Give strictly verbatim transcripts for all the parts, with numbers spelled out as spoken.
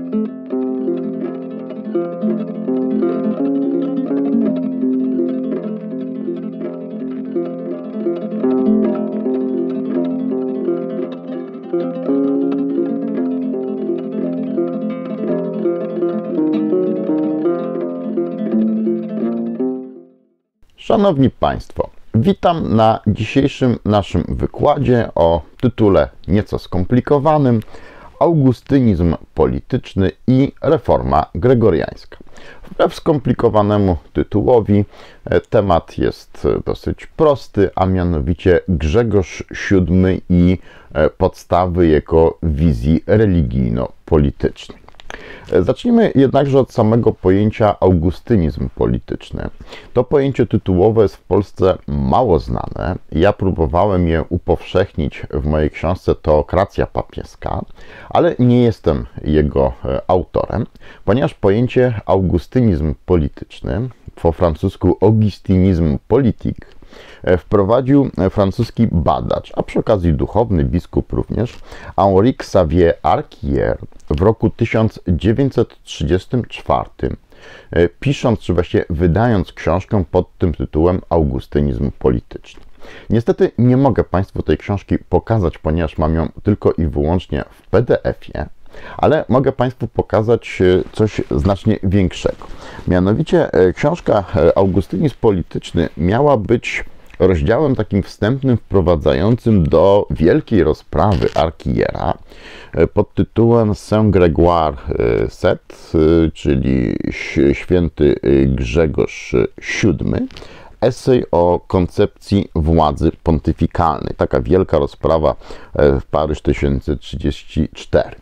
Szanowni Państwo, witam na dzisiejszym naszym wykładzie o tytule nieco skomplikowanym: Augustynizm polityczny i reforma gregoriańska. Wbrew skomplikowanemu tytułowi temat jest dosyć prosty, a mianowicie Grzegorz siódmy i podstawy jego wizji religijno-politycznej. Zacznijmy jednakże od samego pojęcia augustynizm polityczny. To pojęcie tytułowe jest w Polsce mało znane. Ja próbowałem je upowszechnić w mojej książce Teokracja papieska, ale nie jestem jego autorem, ponieważ pojęcie augustynizm polityczny, po francusku augustinizm politique, wprowadził francuski badacz, a przy okazji duchowny biskup również, Henri Xavier Arquier w roku tysiąc dziewięćset trzydziestym czwartym, pisząc, czy właściwie wydając książkę pod tym tytułem Augustynizm polityczny. Niestety nie mogę Państwu tej książki pokazać, ponieważ mam ją tylko i wyłącznie w P D F-ie, ale mogę Państwu pokazać coś znacznie większego. Mianowicie książka Augustynizm polityczny miała być rozdziałem takim wstępnym, wprowadzającym do wielkiej rozprawy Arquiera pod tytułem Saint-Grégoire sept, czyli święty Grzegorz siódmy, esej o koncepcji władzy pontyfikalnej. Taka wielka rozprawa w Paryż tysiąc trzydziesty czwarty.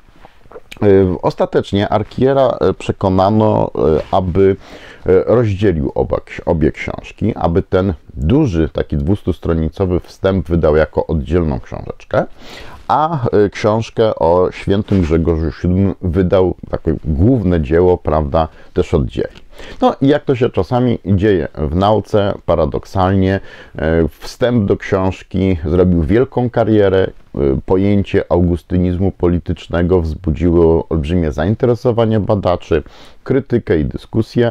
Ostatecznie Arquiera przekonano, aby rozdzielił oba, obie książki, aby ten duży, taki dwustustronicowy wstęp wydał jako oddzielną książeczkę, a książkę o świętym Grzegorzu siódmym wydał takie główne dzieło, prawda, też oddzielnie. No i jak to się czasami dzieje w nauce, paradoksalnie, wstęp do książki zrobił wielką karierę. Pojęcie augustynizmu politycznego wzbudziło olbrzymie zainteresowanie badaczy, krytykę i dyskusję,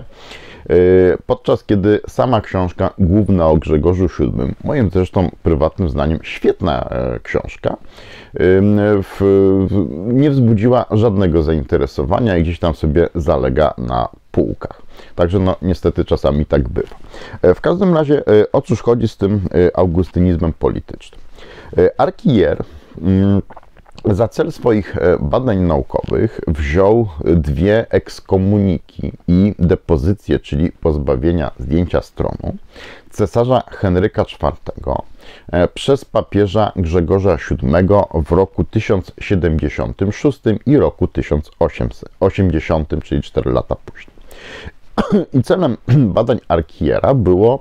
podczas kiedy sama książka główna o Grzegorzu siódmym, moim zresztą prywatnym zdaniem świetna książka, nie wzbudziła żadnego zainteresowania i gdzieś tam sobie zalega na półkach. Także no niestety czasami tak bywa. W każdym razie o cóż chodzi z tym augustynizmem politycznym? Arquier za cel swoich badań naukowych wziął dwie ekskomuniki i depozycje, czyli pozbawienia zdjęcia stronu, cesarza Henryka czwartego przez papieża Grzegorza siódmego w roku tysiąc siedemdziesiątym szóstym i roku tysiąc osiemdziesiątym, czyli cztery lata później. I celem badań Arquiera było,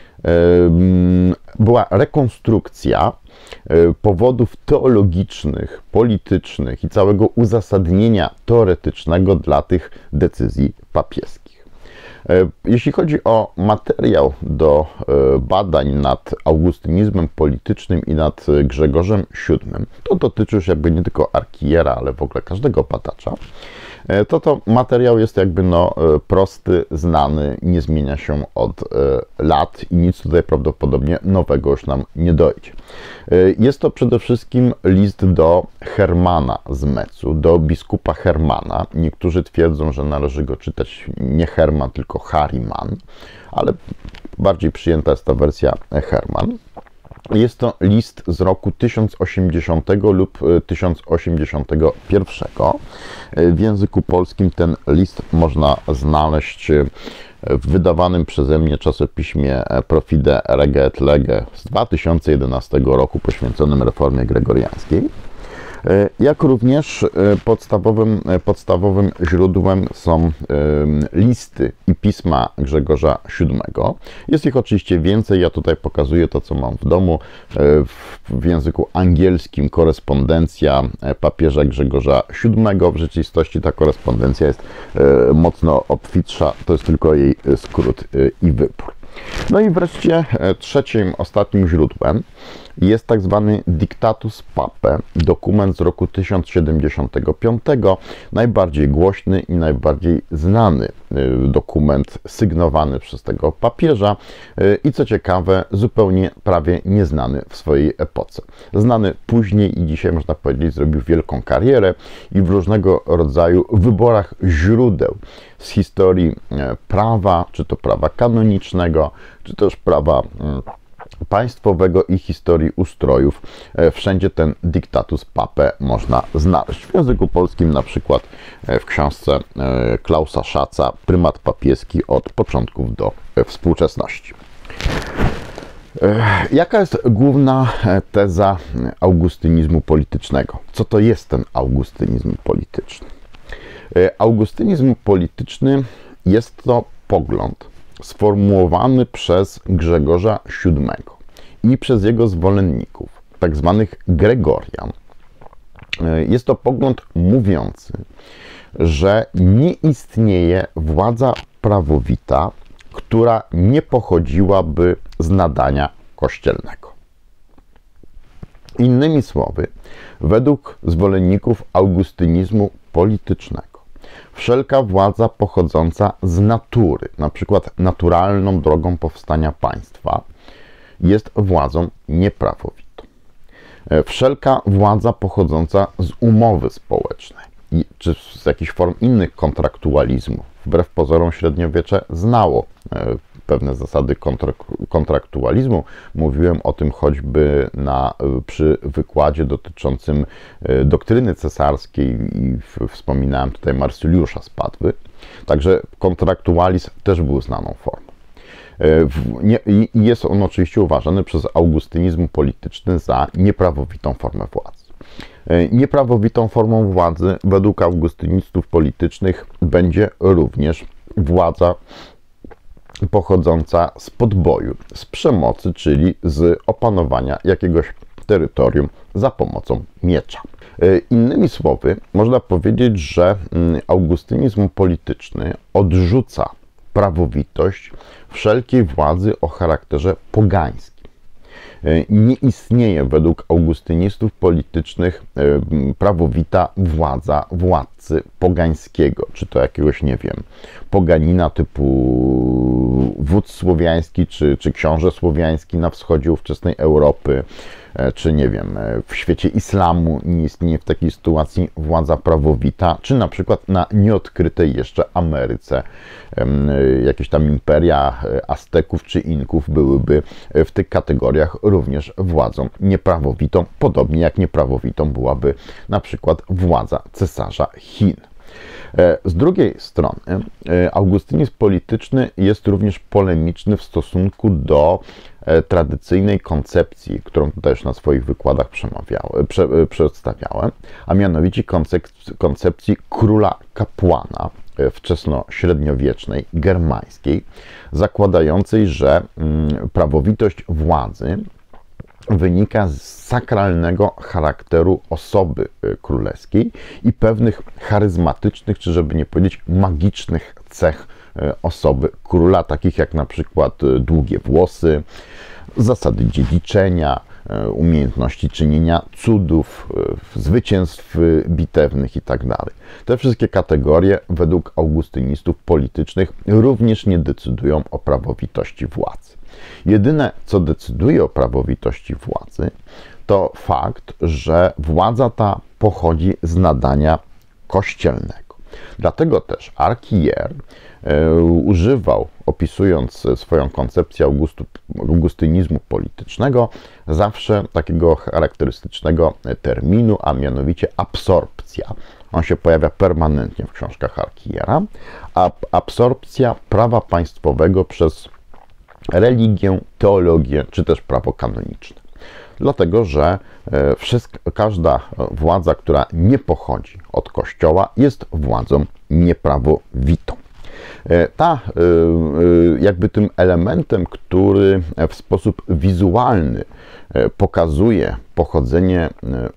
była rekonstrukcja powodów teologicznych, politycznych i całego uzasadnienia teoretycznego dla tych decyzji papieskich. Jeśli chodzi o materiał do badań nad augustynizmem politycznym i nad Grzegorzem siódmym, to dotyczy już jakby nie tylko Arquiera, ale w ogóle każdego badacza, to to materiał jest jakby no prosty, znany, nie zmienia się od lat i nic tutaj prawdopodobnie nowego już nam nie dojdzie. Jest to przede wszystkim list do Hermana z Metzu, do biskupa Hermana. Niektórzy twierdzą, że należy go czytać nie Herman, tylko Harriman, ale bardziej przyjęta jest ta wersja Herman. Jest to list z roku tysiąc osiemdziesiątego lub tysiąc osiemdziesiątego pierwszego. W języku polskim ten list można znaleźć w wydawanym przeze mnie czasopiśmie Profide Rege et Lege z dwa tysiące jedenastego roku poświęconym reformie gregoriańskiej. Jak również podstawowym, podstawowym źródłem są listy i pisma Grzegorza siódmego. Jest ich oczywiście więcej, ja tutaj pokazuję to, co mam w domu. W języku angielskim korespondencja papieża Grzegorza siódmego. W rzeczywistości ta korespondencja jest mocno obfitsza, to jest tylko jej skrót i wybór. No i wreszcie trzecim, ostatnim źródłem jest tak zwany Dictatus Papae, dokument z roku tysiąc siedemdziesiątego piątego, najbardziej głośny i najbardziej znany dokument sygnowany przez tego papieża i co ciekawe, zupełnie prawie nieznany w swojej epoce. Znany później i dzisiaj można powiedzieć zrobił wielką karierę i w różnego rodzaju wyborach źródeł z historii prawa, czy to prawa kanonicznego, czy też prawa państwowego i historii ustrojów. Wszędzie ten Dictatus Papae można znaleźć. W języku polskim na przykład w książce Klausa Schatza Prymat papieski od początków do współczesności. Jaka jest główna teza augustynizmu politycznego? Co to jest ten augustynizm polityczny? Augustynizm polityczny jest to pogląd sformułowany przez Grzegorza siódmego i przez jego zwolenników, tak zwanych Gregorian. Jest to pogląd mówiący, że nie istnieje władza prawowita, która nie pochodziłaby z nadania kościelnego. Innymi słowy, według zwolenników augustynizmu politycznego, wszelka władza pochodząca z natury, na przykład naturalną drogą powstania państwa, jest władzą nieprawowitą. Wszelka władza pochodząca z umowy społecznej, czy z jakichś form innych kontraktualizmów, wbrew pozorom średniowiecze znało pewne zasady kontraktualizmu. Mówiłem o tym choćby na, przy wykładzie dotyczącym doktryny cesarskiej i wspominałem tutaj Marsyliusza z Padwy. Także kontraktualizm też był znaną formą. I jest on oczywiście uważany przez augustynizm polityczny za nieprawowitą formę władzy. Nieprawowitą formą władzy według augustynistów politycznych będzie również władza pochodząca z podboju, z przemocy, czyli z opanowania jakiegoś terytorium za pomocą miecza. Innymi słowy, można powiedzieć, że augustynizm polityczny odrzuca prawowitość wszelkiej władzy o charakterze pogańskim. Nie istnieje według augustynistów politycznych prawowita władza władcy pogańskiego, czy to jakiegoś, nie wiem, poganina typu wódz słowiański, czy, czy książę słowiański na wschodzie ówczesnej Europy, czy nie wiem, w świecie islamu nie istnieje w takiej sytuacji władza prawowita, czy na przykład na nieodkrytej jeszcze Ameryce jakieś tam imperia Azteków czy Inków byłyby w tych kategoriach również władzą nieprawowitą, podobnie jak nieprawowitą byłaby na przykład władza cesarza Chin. Z drugiej strony augustynizm polityczny jest również polemiczny w stosunku do tradycyjnej koncepcji, którą tutaj już na swoich wykładach prze, przedstawiałem, a mianowicie koncepcji, koncepcji króla kapłana wczesnośredniowiecznej, germańskiej, zakładającej, że prawowitość władzy wynika z sakralnego charakteru osoby królewskiej i pewnych charyzmatycznych, czy żeby nie powiedzieć magicznych cech osoby króla, takich jak na przykład długie włosy, zasady dziedziczenia, umiejętności czynienia cudów, zwycięstw bitewnych itd. Te wszystkie kategorie według augustynistów politycznych również nie decydują o prawowitości władzy. Jedyne, co decyduje o prawowitości władzy, to fakt, że władza ta pochodzi z nadania kościelnego. Dlatego też Archier e, używał, opisując swoją koncepcję Augustu, augustynizmu politycznego, zawsze takiego charakterystycznego terminu, a mianowicie absorpcja. On się pojawia permanentnie w książkach Archiera, a absorpcja prawa państwowego przez religię, teologię, czy też prawo kanoniczne. Dlatego, że wszystko, każda władza, która nie pochodzi od Kościoła, jest władzą nieprawowitą. Ta, jakby tym elementem, który w sposób wizualny pokazuje pochodzenie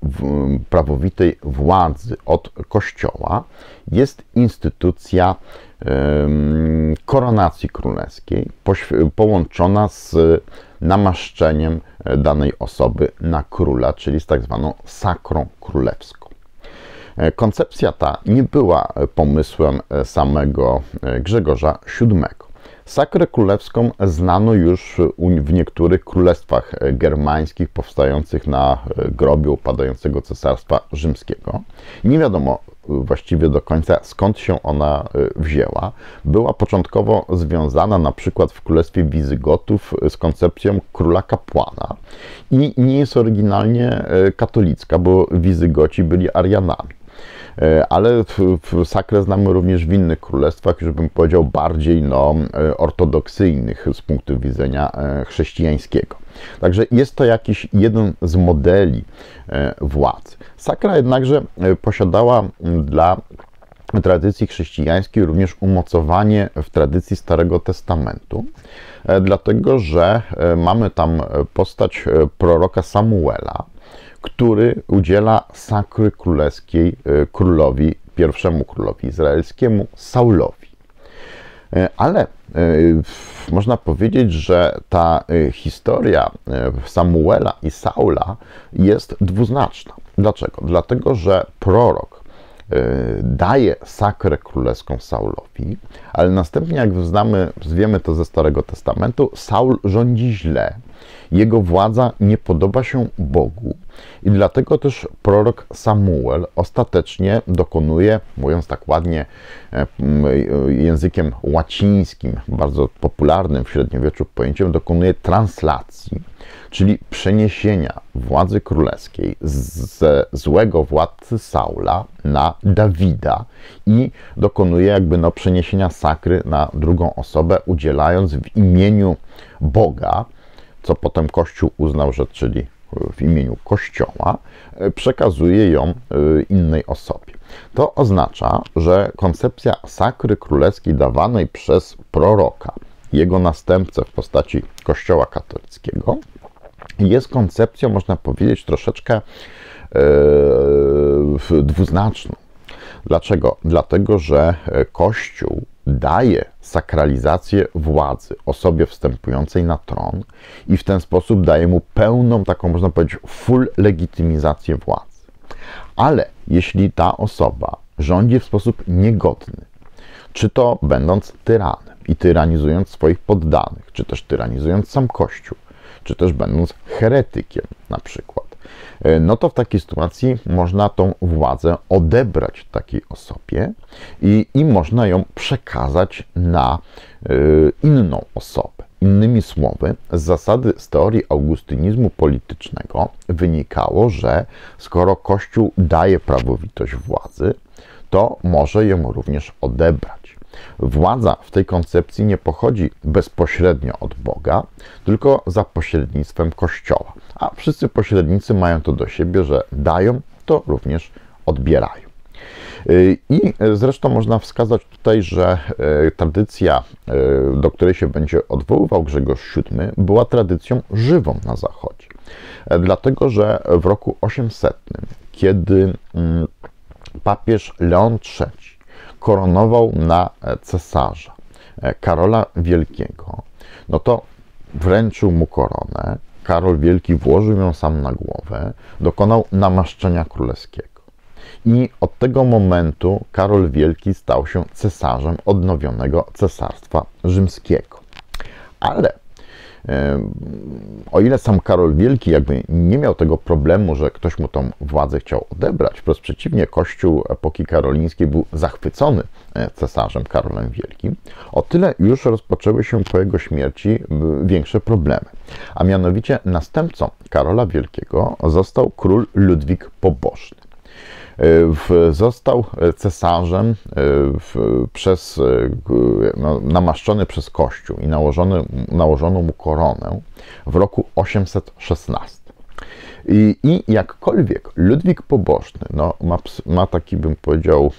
prawowitej władzy od Kościoła, jest instytucja koronacji królewskiej, połączona z namaszczeniem danej osoby na króla, czyli z tak zwaną sakrą królewską. Koncepcja ta nie była pomysłem samego Grzegorza siódmego. Sakrę królewską znano już w niektórych królestwach germańskich powstających na grobie upadającego cesarstwa rzymskiego. Nie wiadomo właściwie do końca, skąd się ona wzięła. Była początkowo związana na przykład w królestwie Wizygotów z koncepcją króla kapłana i nie jest oryginalnie katolicka, bo Wizygoci byli Arianami. Ale sakrę znamy również w innych królestwach, już bym powiedział bardziej no, ortodoksyjnych z punktu widzenia chrześcijańskiego. Także jest to jakiś jeden z modeli władzy. Sakra jednakże posiadała dla tradycji chrześcijańskiej również umocowanie w tradycji Starego Testamentu, dlatego że mamy tam postać proroka Samuela, który udziela sakry królewskiej królowi, pierwszemu królowi izraelskiemu, Saulowi. Ale można powiedzieć, że ta historia Samuela i Saula jest dwuznaczna. Dlaczego? Dlatego, że prorok daje sakrę królewską Saulowi, ale następnie, jak znamy, wiemy to ze Starego Testamentu, Saul rządzi źle. Jego władza nie podoba się Bogu i dlatego też prorok Samuel ostatecznie dokonuje, mówiąc tak ładnie językiem łacińskim, bardzo popularnym w średniowieczu pojęciem, dokonuje translacji, czyli przeniesienia władzy królewskiej ze złego władcy Saula na Dawida i dokonuje jakby no przeniesienia sakry na drugą osobę, udzielając w imieniu Boga, co potem Kościół uznał, że czyli w imieniu Kościoła, przekazuje ją innej osobie. To oznacza, że koncepcja sakry królewskiej dawanej przez proroka, jego następcę w postaci Kościoła katolickiego, jest koncepcją, można powiedzieć, troszeczkę yy, dwuznaczną. Dlaczego? Dlatego, że Kościół daje sakralizację władzy osobie wstępującej na tron i w ten sposób daje mu pełną, taką można powiedzieć, full legitymizację władzy. Ale jeśli ta osoba rządzi w sposób niegodny, czy to będąc tyranem i tyranizując swoich poddanych, czy też tyranizując sam Kościół, czy też będąc heretykiem na przykład, no to w takiej sytuacji można tą władzę odebrać takiej osobie i, i można ją przekazać na y, inną osobę. Innymi słowy, z zasady z teorii augustynizmu politycznego wynikało, że skoro Kościół daje prawowitość władzy, to może ją również odebrać. Władza w tej koncepcji nie pochodzi bezpośrednio od Boga, tylko za pośrednictwem Kościoła. A wszyscy pośrednicy mają to do siebie, że dają, to również odbierają. I zresztą można wskazać tutaj, że tradycja, do której się będzie odwoływał Grzegorz siódmy, była tradycją żywą na Zachodzie. Dlatego, że w roku osiemsetnym, kiedy papież Leon trzeci koronował na cesarza Karola Wielkiego, no to wręczył mu koronę, Karol Wielki włożył ją sam na głowę, dokonał namaszczenia królewskiego. I od tego momentu Karol Wielki stał się cesarzem odnowionego Cesarstwa Rzymskiego. Ale e, o ile sam Karol Wielki jakby nie miał tego problemu, że ktoś mu tą władzę chciał odebrać, wprost przeciwnie, Kościół epoki karolińskiej był zachwycony cesarzem Karolem Wielkim, o tyle już rozpoczęły się po jego śmierci większe problemy. A mianowicie następcą Karola Wielkiego został król Ludwik Pobożny. Został cesarzem przez, no, namaszczony przez Kościół i nałożony, nałożono mu koronę w roku osiemset szesnastym. I, i jakkolwiek Ludwik Pobożny no, ma, ma taki, bym powiedział,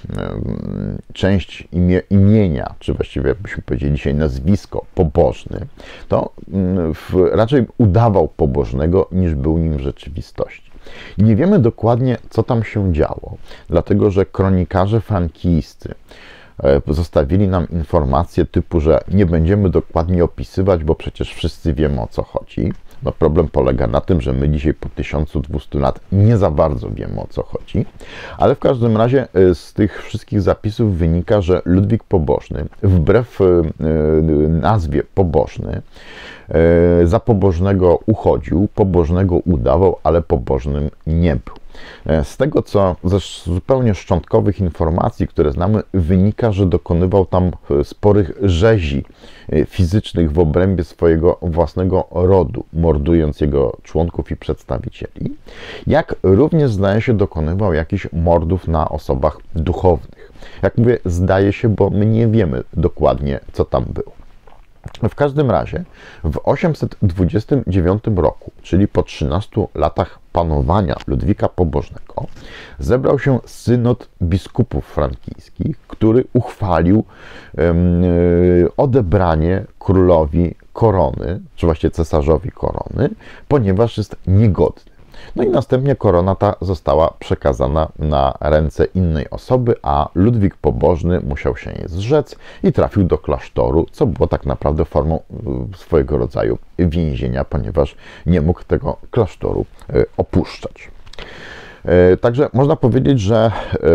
część imie, imienia, czy właściwie jakbyśmy powiedzieli dzisiaj nazwisko pobożny, to w, raczej udawał pobożnego, niż był nim w rzeczywistości. Nie wiemy dokładnie, co tam się działo, dlatego że kronikarze frankijscy Zostawili nam informacje typu, że nie będziemy dokładnie opisywać, bo przecież wszyscy wiemy, o co chodzi. No problem polega na tym, że my dzisiaj po tysiącu dwustu lat nie za bardzo wiemy, o co chodzi, ale w każdym razie z tych wszystkich zapisów wynika, że Ludwik Pobożny, wbrew nazwie pobożny, za pobożnego uchodził, pobożnego udawał, ale pobożnym nie był. Z tego, co ze zupełnie szczątkowych informacji, które znamy, wynika, że dokonywał tam sporych rzezi fizycznych w obrębie swojego własnego rodu, mordując jego członków i przedstawicieli, jak również, zdaje się, dokonywał jakichś mordów na osobach duchownych. Jak mówię, zdaje się, bo my nie wiemy dokładnie, co tam było. W każdym razie w osiemset dwudziestym dziewiątym roku, czyli po trzynastu latach panowania Ludwika Pobożnego, zebrał się synod biskupów frankijskich, który uchwalił um, odebranie królowi korony, czy właściwie cesarzowi korony, ponieważ jest niegodny. No i następnie korona ta została przekazana na ręce innej osoby, a Ludwik Pobożny musiał się jej zrzec i trafił do klasztoru, co było tak naprawdę formą swojego rodzaju więzienia, ponieważ nie mógł tego klasztoru opuszczać. Także można powiedzieć, że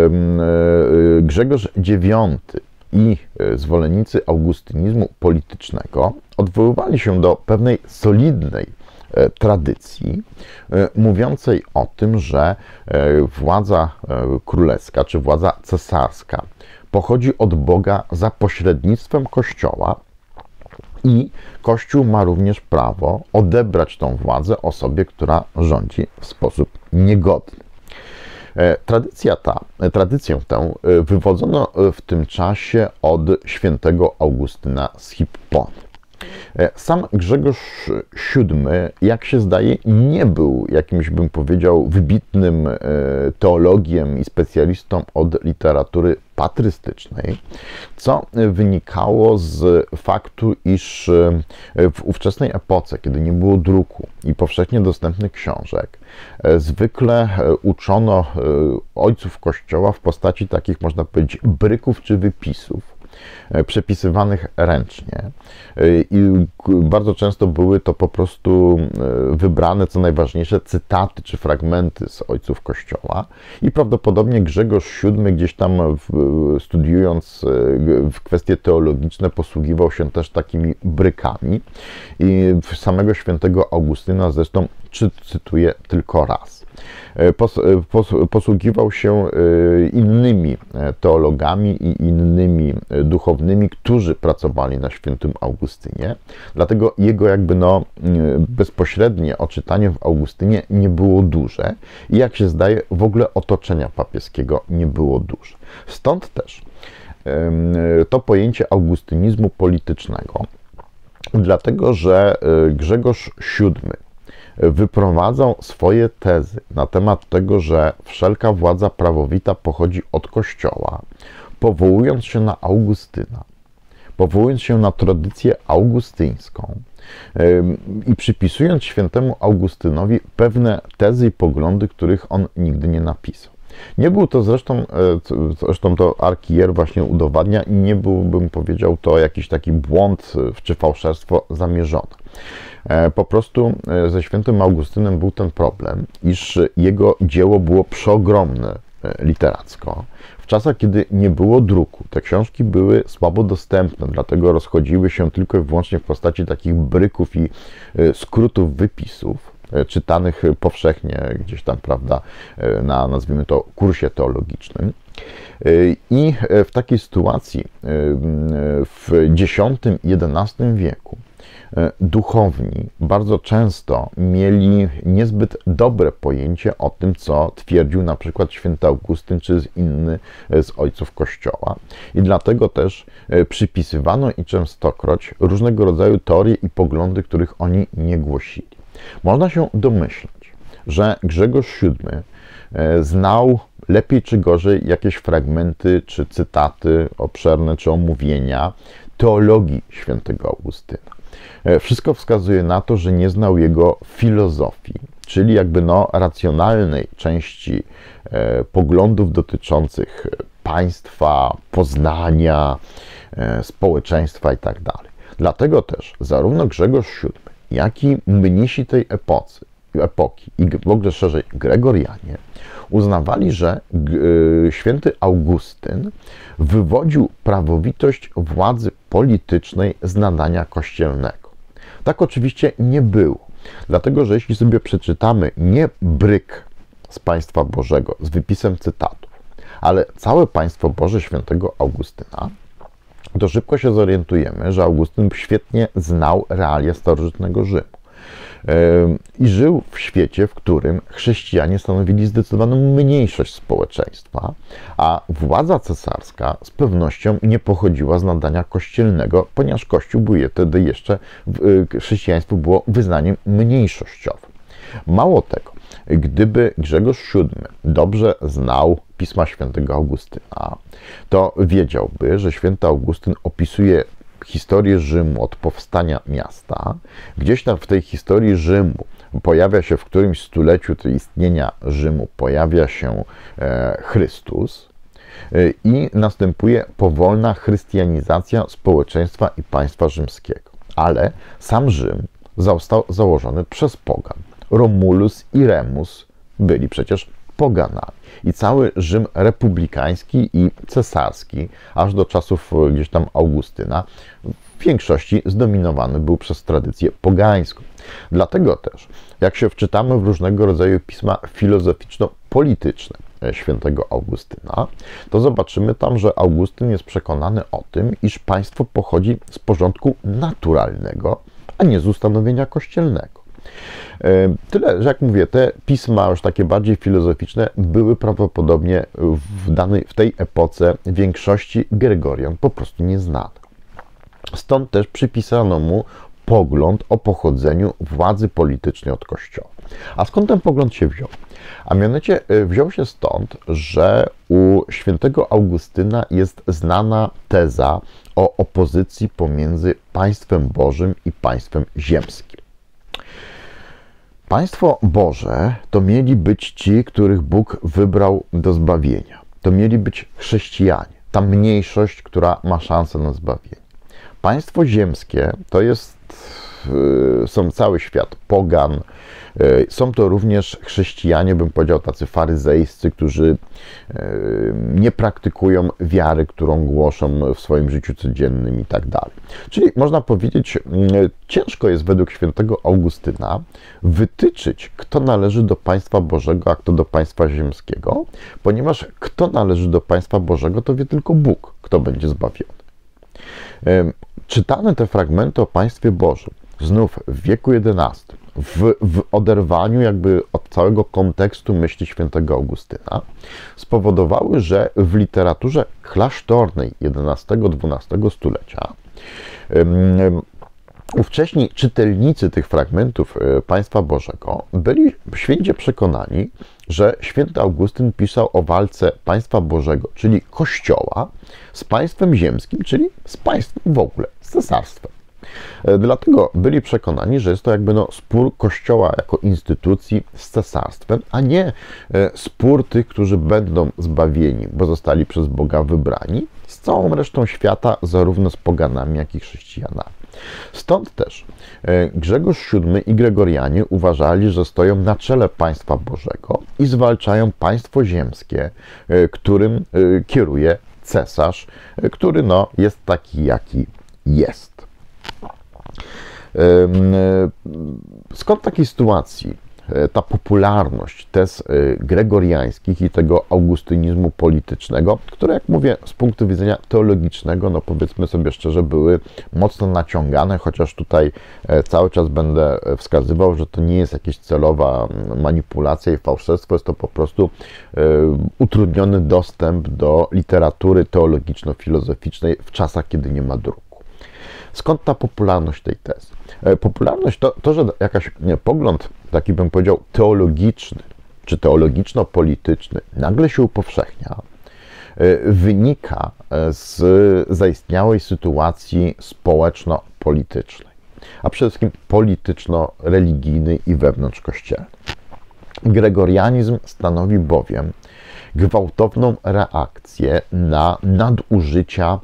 Grzegorz dziewiąty i zwolennicy augustynizmu politycznego odwoływali się do pewnej solidnej tradycji mówiącej o tym, że władza królewska czy władza cesarska pochodzi od Boga za pośrednictwem Kościoła i Kościół ma również prawo odebrać tą władzę osobie, która rządzi w sposób niegodny. Tradycja ta, tradycję tę wywodzono w tym czasie od świętego Augustyna z Hippony. Sam Grzegorz siódmy, jak się zdaje, nie był jakimś, bym powiedział, wybitnym teologiem i specjalistą od literatury patrystycznej, co wynikało z faktu, iż w ówczesnej epoce, kiedy nie było druku i powszechnie dostępnych książek, zwykle uczono ojców Kościoła w postaci takich, można powiedzieć, bryków czy wypisów, przepisywanych ręcznie i bardzo często były to po prostu wybrane, co najważniejsze, cytaty czy fragmenty z ojców Kościoła i prawdopodobnie Grzegorz siódmy gdzieś tam studiując w kwestie teologiczne posługiwał się też takimi brykami i samego świętego Augustyna zresztą cytuję tylko raz. Pos, pos, posługiwał się innymi teologami i innymi duchownymi, którzy pracowali na świętym Augustynie. Dlatego jego jakby no bezpośrednie odczytanie w Augustynie nie było duże i jak się zdaje, w ogóle otoczenia papieskiego nie było duże. Stąd też to pojęcie augustynizmu politycznego, dlatego że Grzegorz siódmy wyprowadzał swoje tezy na temat tego, że wszelka władza prawowita pochodzi od Kościoła, powołując się na Augustyna, powołując się na tradycję augustyńską i przypisując świętemu Augustynowi pewne tezy i poglądy, których on nigdy nie napisał. Nie był to zresztą, zresztą to Arkier właśnie udowadnia i nie byłbym powiedział to jakiś taki błąd czy fałszerstwo zamierzone. Po prostu ze świętym Augustynem był ten problem, iż jego dzieło było przeogromne literacko. W czasach, kiedy nie było druku, te książki były słabo dostępne, dlatego rozchodziły się tylko i wyłącznie w postaci takich bryków i skrótów wypisów, czytanych powszechnie gdzieś tam, prawda, na, nazwijmy to, kursie teologicznym. I w takiej sytuacji w dziesiątym i jedenastym wieku duchowni bardzo często mieli niezbyt dobre pojęcie o tym, co twierdził na przykład święty Augustyn czy inny z ojców Kościoła. I dlatego też przypisywano i częstokroć różnego rodzaju teorie i poglądy, których oni nie głosili. Można się domyśleć, że Grzegorz siódmy znał lepiej czy gorzej jakieś fragmenty czy cytaty obszerne czy omówienia teologii świętego Augustyna. Wszystko wskazuje na to, że nie znał jego filozofii, czyli jakby no racjonalnej części e, poglądów dotyczących państwa, poznania, społeczeństwa itd. Dlatego też zarówno Grzegorz siódmy, jak i mnisi tej epocy, epoki i w ogóle szerzej Gregorianie uznawali, że święty Augustyn wywodził prawowitość władzy politycznej z nadania kościelnego. Tak oczywiście nie było, dlatego że jeśli sobie przeczytamy nie bryk z Państwa Bożego z wypisem cytatów, ale całe Państwo Boże świętego Augustyna, to szybko się zorientujemy, że Augustyn świetnie znał realia starożytnego Rzymu i żył w świecie, w którym chrześcijanie stanowili zdecydowaną mniejszość społeczeństwa, a władza cesarska z pewnością nie pochodziła z nadania kościelnego, ponieważ Kościół był wtedy jeszcze, chrześcijaństwo było wyznaniem mniejszościowym. Mało tego, gdyby Grzegorz siódmy dobrze znał Pisma Świętego Augustyna, to wiedziałby, że święty Augustyn opisuje historię Rzymu od powstania miasta. Gdzieś tam w tej historii Rzymu pojawia się w którymś stuleciu to istnienia Rzymu, pojawia się e, Chrystus e, i następuje powolna chrystianizacja społeczeństwa i państwa rzymskiego. Ale sam Rzym został założony przez pogan. Romulus i Remus byli przecież poganami. I cały Rzym republikański i cesarski, aż do czasów gdzieś tam Augustyna, w większości zdominowany był przez tradycję pogańską. Dlatego też, jak się wczytamy w różnego rodzaju pisma filozoficzno-polityczne świętego Augustyna, to zobaczymy tam, że Augustyn jest przekonany o tym, iż państwo pochodzi z porządku naturalnego, a nie z ustanowienia kościelnego. Tyle, że jak mówię, te pisma już takie bardziej filozoficzne były prawdopodobnie w, danej, w tej epoce większości Gregorian po prostu nieznane. Stąd też przypisano mu pogląd o pochodzeniu władzy politycznej od Kościoła. A skąd ten pogląd się wziął? A mianowicie wziął się stąd, że u świętego Augustyna jest znana teza o opozycji pomiędzy państwem Bożym i państwem ziemskim. Państwo Boże to mieli być ci, których Bóg wybrał do zbawienia. To mieli być chrześcijanie, ta mniejszość, która ma szansę na zbawienie. Państwo ziemskie to jest, są cały świat pogan, są to również chrześcijanie, bym powiedział, tacy faryzejscy, którzy nie praktykują wiary, którą głoszą w swoim życiu codziennym i tak dalej. Czyli można powiedzieć, ciężko jest według świętego Augustyna wytyczyć, kto należy do państwa Bożego, a kto do państwa ziemskiego, ponieważ kto należy do państwa Bożego, to wie tylko Bóg, kto będzie zbawiony. Czytane te fragmenty o państwie Bożym, znów w wieku jedenastym, w, w oderwaniu jakby od całego kontekstu myśli świętego Augustyna, spowodowały, że w literaturze klasztornej jedenastego-dwunastego stulecia um, ówcześni czytelnicy tych fragmentów państwa Bożego byli święcie przekonani, że święty Augustyn pisał o walce państwa Bożego, czyli Kościoła, z państwem ziemskim, czyli z państwem w ogóle, z cesarstwem. Dlatego byli przekonani, że jest to jakby no spór Kościoła jako instytucji z cesarstwem, a nie spór tych, którzy będą zbawieni, bo zostali przez Boga wybrani, z całą resztą świata, zarówno z poganami, jak i chrześcijanami. Stąd też Grzegorz siódmy i Gregorianie uważali, że stoją na czele państwa Bożego i zwalczają państwo ziemskie, którym kieruje cesarz, który no, jest taki, jaki jest. Skąd w takiej sytuacji ta popularność tez gregoriańskich i tego augustynizmu politycznego, które, jak mówię, z punktu widzenia teologicznego, no powiedzmy sobie szczerze, były mocno naciągane, chociaż tutaj cały czas będę wskazywał, że to nie jest jakaś celowa manipulacja i fałszerstwo, jest to po prostu utrudniony dostęp do literatury teologiczno-filozoficznej w czasach, kiedy nie ma druku. Skąd ta popularność tej tezy? Popularność to, to że jakaś nie, pogląd, taki bym powiedział, teologiczny, czy teologiczno-polityczny nagle się upowszechnia, wynika z zaistniałej sytuacji społeczno-politycznej, a przede wszystkim polityczno-religijnej i wewnątrzkościelnej. Gregorianizm stanowi bowiem gwałtowną reakcję na nadużycia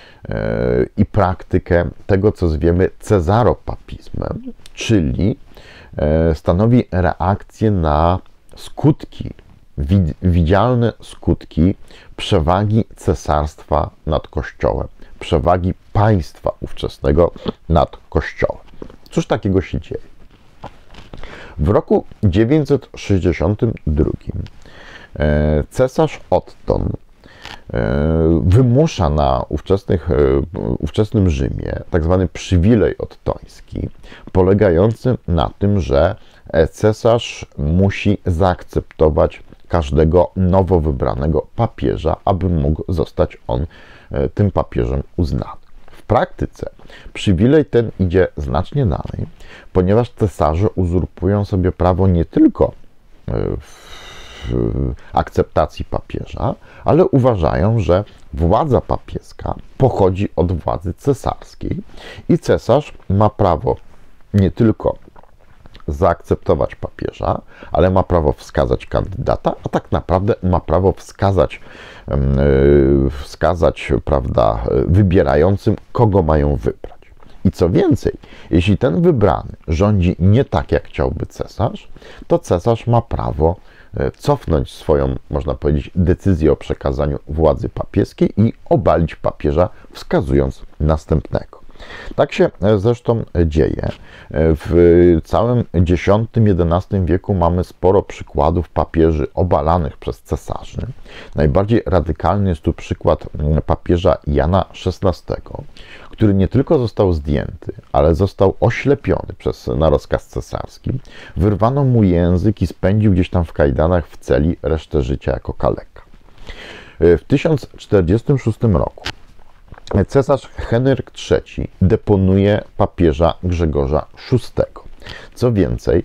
i praktykę tego, co zwiemy cezaropapizmem, czyli stanowi reakcję na skutki, widzialne skutki przewagi cesarstwa nad Kościołem, przewagi państwa ówczesnego nad Kościołem. Cóż takiego się dzieje? W roku dziewięćset sześćdziesiątym drugim cesarz Otton wymusza na ówczesnych, ówczesnym Rzymie tak zwany przywilej ottoński, polegający na tym, że cesarz musi zaakceptować każdego nowo wybranego papieża, aby mógł zostać on tym papieżem uznany. W praktyce przywilej ten idzie znacznie dalej, ponieważ cesarze uzurpują sobie prawo nie tylko w akceptacji papieża, ale uważają, że władza papieska pochodzi od władzy cesarskiej i cesarz ma prawo nie tylko zaakceptować papieża, ale ma prawo wskazać kandydata, a tak naprawdę ma prawo wskazać, yy, wskazać, prawda, wybierającym, kogo mają wybrać. I co więcej, jeśli ten wybrany rządzi nie tak, jak chciałby cesarz, to cesarz ma prawo cofnąć swoją, można powiedzieć, decyzję o przekazaniu władzy papieskiej i obalić papieża, wskazując następnego. Tak się zresztą dzieje. W całym dziesiątym jedenastym wieku mamy sporo przykładów papieży obalanych przez cesarzy. Najbardziej radykalny jest tu przykład papieża Jana szesnastego, który nie tylko został zdjęty, ale został oślepiony przez, na rozkaz cesarski. Wyrwano mu język i spędził gdzieś tam w kajdanach w celi resztę życia jako kaleka. W tysiąc czterdziestym szóstym roku cesarz Henryk trzeci deponuje papieża Grzegorza szóstego. Co więcej,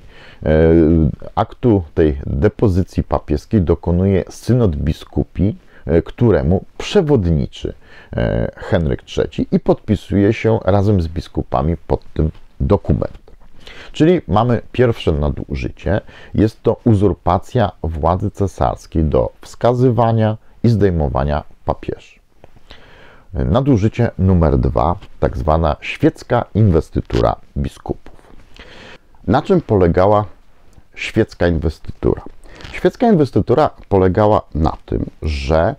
aktu tej depozycji papieskiej dokonuje synod biskupi, któremu przewodniczy Henryk trzeci i podpisuje się razem z biskupami pod tym dokumentem. Czyli mamy pierwsze nadużycie, jest to uzurpacja władzy cesarskiej do wskazywania i zdejmowania papieży. Nadużycie numer dwa, tak zwana świecka inwestytura biskupów. Na czym polegała świecka inwestytura? Świecka inwestytura polegała na tym, że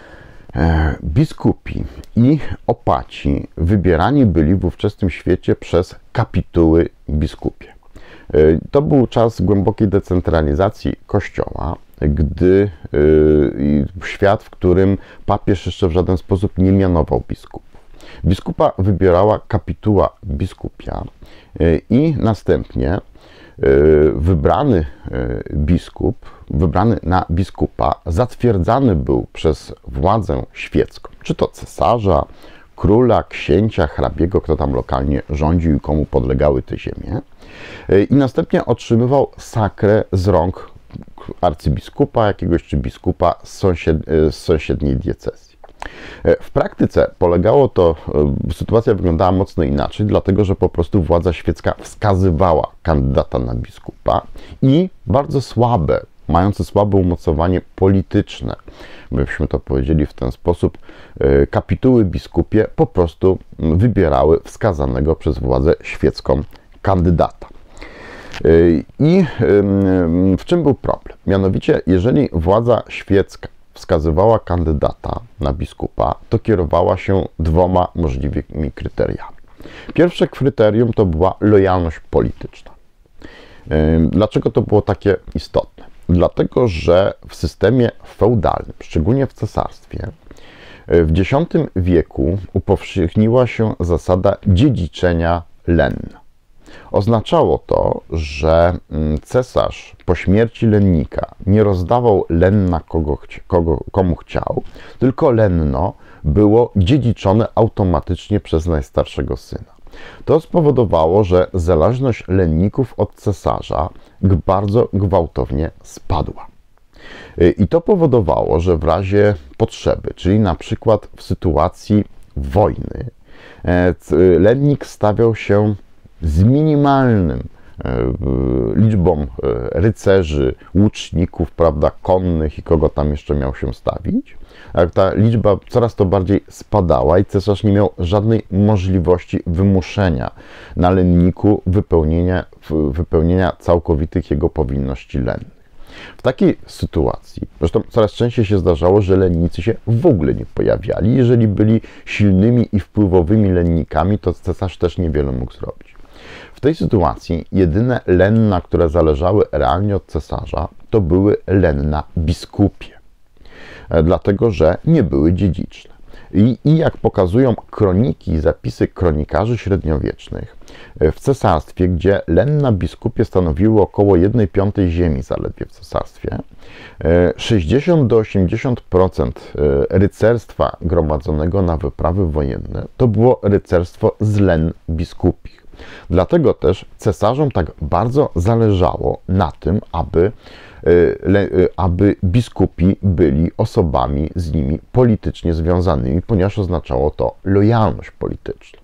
biskupi i opaci wybierani byli w ówczesnym świecie przez kapituły biskupie. To był czas głębokiej decentralizacji Kościoła, gdy świat, w którym papież jeszcze w żaden sposób nie mianował biskupów. Biskupa wybierała kapituła biskupia i następnie wybrany biskup, wybrany na biskupa, zatwierdzany był przez władzę świecką, czy to cesarza, króla, księcia, hrabiego, kto tam lokalnie rządził i komu podlegały te ziemie, i następnie otrzymywał sakrę z rąk arcybiskupa jakiegoś, czy biskupa z, sąsied, z sąsiedniej diecezji. W praktyce polegało to, sytuacja wyglądała mocno inaczej, dlatego że po prostu władza świecka wskazywała kandydata na biskupa i bardzo słabe, mające słabe umocowanie polityczne, byśmy to powiedzieli w ten sposób, kapituły biskupie po prostu wybierały wskazanego przez władzę świecką kandydata. I w czym był problem? Mianowicie, jeżeli władza świecka wskazywała kandydata na biskupa, to kierowała się dwoma możliwymi kryteriami. Pierwsze kryterium to była lojalność polityczna. Dlaczego to było takie istotne? Dlatego, że w systemie feudalnym, szczególnie w cesarstwie, w dziesiątym wieku upowszechniła się zasada dziedziczenia lenna. Oznaczało to, że cesarz po śmierci lennika nie rozdawał lenna kogo, kogo, komu chciał, tylko lenno było dziedziczone automatycznie przez najstarszego syna. To spowodowało, że zależność lenników od cesarza bardzo gwałtownie spadła. I to powodowało, że w razie potrzeby, czyli na przykład w sytuacji wojny, lennik stawiał się z minimalnym liczbą rycerzy, łuczników, prawda, konnych i kogo tam jeszcze miał się stawić. Ta liczba coraz to bardziej spadała i cesarz nie miał żadnej możliwości wymuszenia na lenniku wypełnienia, wypełnienia całkowitych jego powinności lennych. W takiej sytuacji, zresztą coraz częściej się zdarzało, że lennicy się w ogóle nie pojawiali. Jeżeli byli silnymi i wpływowymi lennikami, to cesarz też niewiele mógł zrobić. W tej sytuacji jedyne lenna, które zależały realnie od cesarza, to były lenna biskupie, dlatego że nie były dziedziczne. I, I jak pokazują kroniki i zapisy kronikarzy średniowiecznych, w cesarstwie, gdzie lenna biskupie stanowiły około jednej piątej ziemi zaledwie w cesarstwie, sześćdziesiąt do osiemdziesięciu procent rycerstwa gromadzonego na wyprawy wojenne to było rycerstwo z len biskupich. Dlatego też cesarzom tak bardzo zależało na tym, aby, aby biskupi byli osobami z nimi politycznie związanymi, ponieważ oznaczało to lojalność polityczną.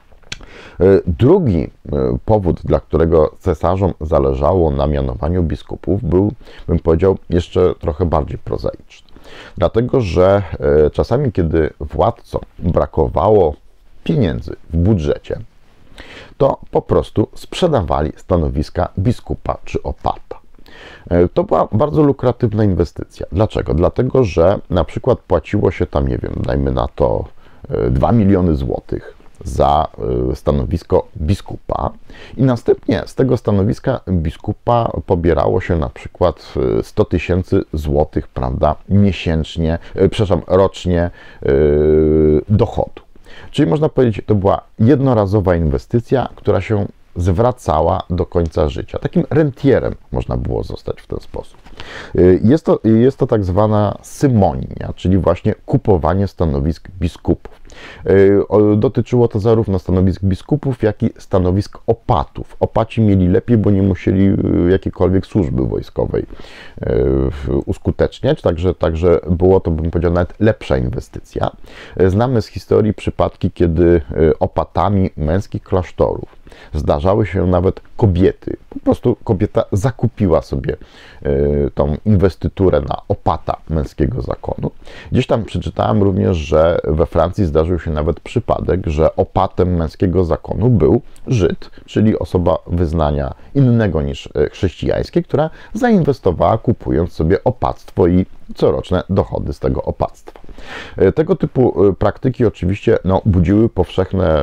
Drugi powód, dla którego cesarzom zależało na mianowaniu biskupów, był, bym powiedział, jeszcze trochę bardziej prozaiczny. Dlatego, że czasami, kiedy władcom brakowało pieniędzy w budżecie, to po prostu sprzedawali stanowiska biskupa czy opata. To była bardzo lukratywna inwestycja. Dlaczego? Dlatego, że na przykład płaciło się tam, nie wiem, dajmy na to dwa miliony złotych za stanowisko biskupa i następnie z tego stanowiska biskupa pobierało się na przykład sto tysięcy złotych, prawda, miesięcznie, przepraszam, rocznie dochodu. Czyli można powiedzieć, to była jednorazowa inwestycja, która się zwracała do końca życia. Takim rentierem można było zostać w ten sposób. Jest to, jest to tak zwana symonia, czyli właśnie kupowanie stanowisk biskupów. Dotyczyło to zarówno stanowisk biskupów, jak i stanowisk opatów. Opaci mieli lepiej, bo nie musieli jakiejkolwiek służby wojskowej uskuteczniać, także, także było to, bym powiedział, nawet lepsza inwestycja. Znamy z historii przypadki, kiedy opatami męskich klasztorów zdarzały się nawet kobiety. Po prostu kobieta zakupiła sobie tą inwestyturę na opata męskiego zakonu. Gdzieś tam przeczytałem również, że we Francji zdarzył się nawet przypadek, że opatem męskiego zakonu był Żyd, czyli osoba wyznania innego niż chrześcijańskie, która zainwestowała, kupując sobie opactwo i coroczne dochody z tego opactwa. Tego typu praktyki oczywiście no, budziły powszechne,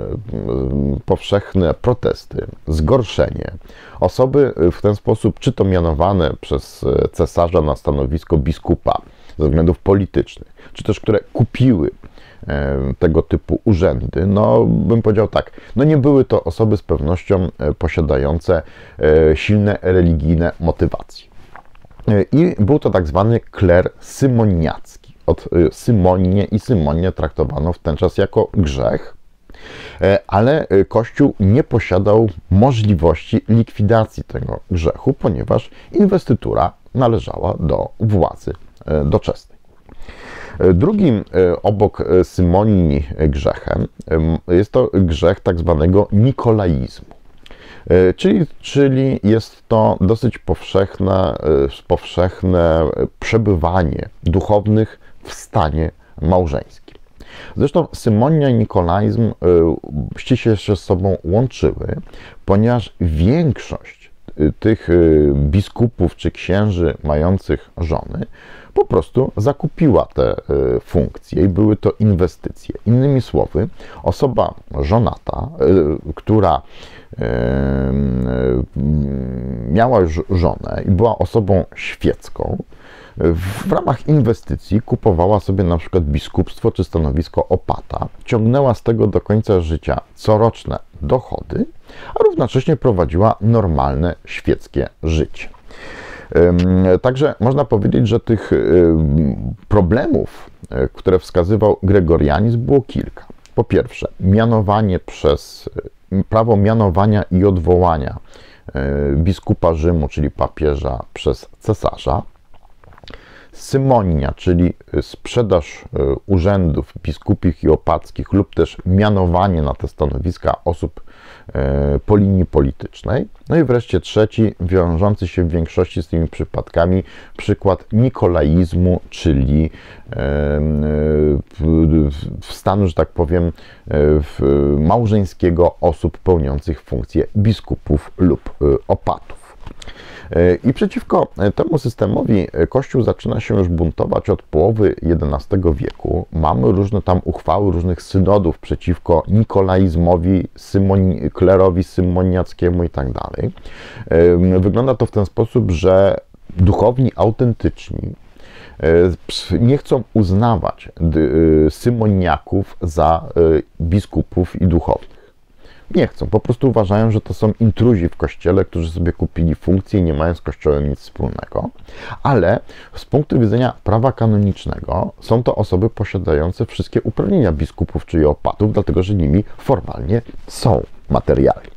powszechne protesty, zgorszenie. Osoby w ten sposób, czy to mianowane przez cesarza na stanowisko biskupa ze względów politycznych, czy też które kupiły tego typu urzędy, no bym powiedział tak, no nie były to osoby z pewnością posiadające silne religijne motywacje. I był to tak zwany kler symoniacki. Od symonie i symonię traktowano w ten czas jako grzech, ale Kościół nie posiadał możliwości likwidacji tego grzechu, ponieważ inwestytura należała do władzy doczesnej. Drugim obok symonii grzechem jest to grzech tak zwanego nikolaizmu. Czyli, czyli jest to dosyć powszechne, powszechne przebywanie duchownych w stanie małżeńskim. Zresztą symonia i nikolaizm ściśle się z sobą łączyły, ponieważ większość tych biskupów czy księży mających żony po prostu zakupiła te funkcje i były to inwestycje. Innymi słowy, osoba żonata, która miała już żonę i była osobą świecką, w ramach inwestycji kupowała sobie na przykład biskupstwo czy stanowisko opata, ciągnęła z tego do końca życia coroczne dochody, a równocześnie prowadziła normalne świeckie życie. Także można powiedzieć, że tych problemów, które wskazywał gregorianizm, było kilka. Po pierwsze, mianowanie przez prawo mianowania i odwołania biskupa Rzymu, czyli papieża, przez cesarza. Symonia, czyli sprzedaż urzędów biskupich i opackich lub też mianowanie na te stanowiska osób po linii politycznej. No i wreszcie trzeci, wiążący się w większości z tymi przypadkami, przykład nikolaizmu, czyli stanu, że tak powiem, małżeńskiego osób pełniących funkcje biskupów lub opatów. I przeciwko temu systemowi Kościół zaczyna się już buntować od połowy jedenastego wieku. Mamy różne tam uchwały różnych synodów przeciwko nikolaizmowi, symoni, klerowi symoniackiemu i tak dalej. Wygląda to w ten sposób, że duchowni autentyczni nie chcą uznawać symoniaków za biskupów i duchownych. Nie chcą, po prostu uważają, że to są intruzi w Kościele, którzy sobie kupili funkcję i nie mają z Kościołem nic wspólnego, ale z punktu widzenia prawa kanonicznego są to osoby posiadające wszystkie uprawnienia biskupów czy opatów, dlatego że nimi formalnie są materialnie.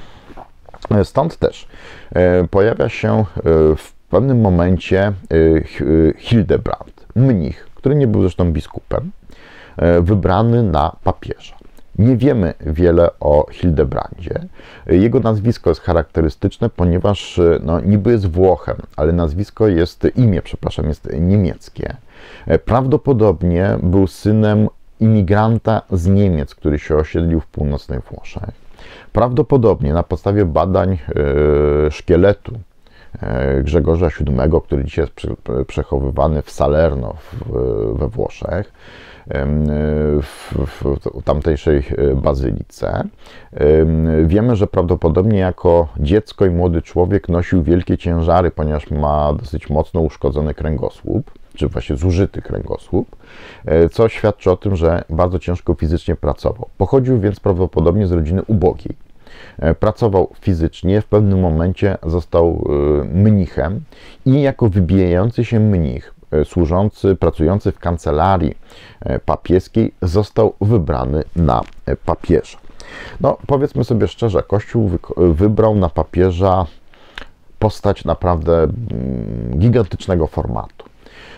Stąd też pojawia się w pewnym momencie Hildebrand, mnich, który nie był zresztą biskupem, wybrany na papieża. Nie wiemy wiele o Hildebrandzie. Jego nazwisko jest charakterystyczne, ponieważ no, niby jest Włochem, ale nazwisko jest, imię, przepraszam, jest niemieckie. Prawdopodobnie był synem imigranta z Niemiec, który się osiedlił w północnych Włoszech. Prawdopodobnie na podstawie badań e, szkieletu e, Grzegorza siódmego, który dzisiaj jest prze, przechowywany w Salerno w, we Włoszech, W, w tamtejszej bazylice. Wiemy, że prawdopodobnie jako dziecko i młody człowiek nosił wielkie ciężary, ponieważ ma dosyć mocno uszkodzony kręgosłup, czy właśnie zużyty kręgosłup, co świadczy o tym, że bardzo ciężko fizycznie pracował. Pochodził więc prawdopodobnie z rodziny ubogiej. Pracował fizycznie, w pewnym momencie został mnichem i jako wybijający się mnich, służący, pracujący w kancelarii papieskiej, został wybrany na papieża. No, powiedzmy sobie szczerze, Kościół wybrał na papieża postać naprawdę gigantycznego formatu.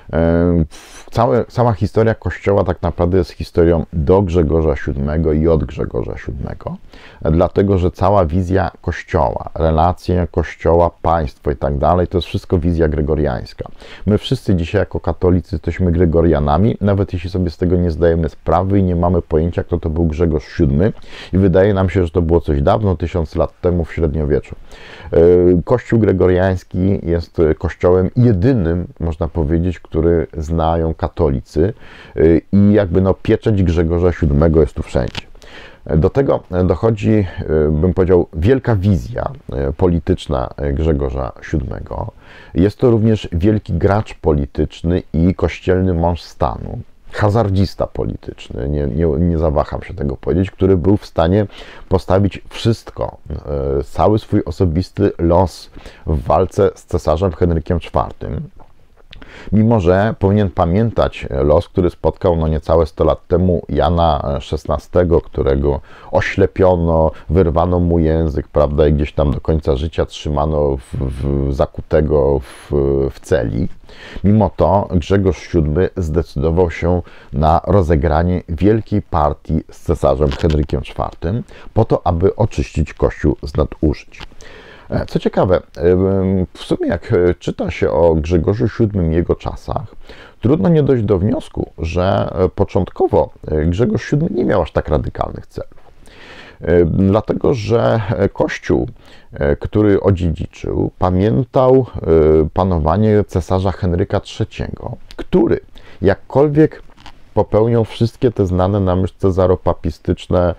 Całe, cała historia Kościoła tak naprawdę jest historią do Grzegorza siódmego i od Grzegorza siódmego, dlatego że cała wizja Kościoła, relacje Kościoła, państwo i tak dalej, to jest wszystko wizja gregoriańska. My wszyscy dzisiaj jako katolicy jesteśmy gregorianami, nawet jeśli sobie z tego nie zdajemy sprawy i nie mamy pojęcia, kto to był Grzegorz siódmy, i wydaje nam się, że to było coś dawno, tysiąc lat temu w średniowieczu. Kościół gregoriański jest kościołem jedynym, można powiedzieć, który znają katolicy i jakby no pieczęć Grzegorza siódmego jest tu wszędzie. Do tego dochodzi, bym powiedział, wielka wizja polityczna Grzegorza siódmego. Jest to również wielki gracz polityczny i kościelny mąż stanu. Hazardzista polityczny, nie, nie, nie zawaham się tego powiedzieć, który był w stanie postawić wszystko, cały swój osobisty los w walce z cesarzem Henrykiem czwartym. Mimo że powinien pamiętać los, który spotkał no niecałe sto lat temu Jana szesnastego, którego oślepiono, wyrwano mu język, prawda, i gdzieś tam do końca życia trzymano w, w, zakutego w, w celi. Mimo to Grzegorz siódmy zdecydował się na rozegranie wielkiej partii z cesarzem Henrykiem czwartym po to, aby oczyścić Kościół z nadużyć. Co ciekawe, w sumie jak czyta się o Grzegorzu siódmym i jego czasach, trudno nie dojść do wniosku, że początkowo Grzegorz siódmy nie miał aż tak radykalnych celów. Dlatego, że Kościół, który odziedziczył, pamiętał panowanie cesarza Henryka trzeciego, który jakkolwiek popełniał wszystkie te znane nam już cezaropapistyczne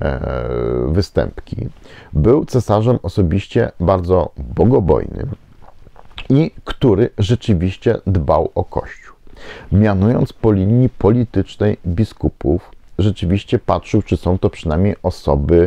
występki, był cesarzem osobiście bardzo bogobojnym i który rzeczywiście dbał o Kościół. Mianując po linii politycznej biskupów, rzeczywiście patrzył, czy są to przynajmniej osoby,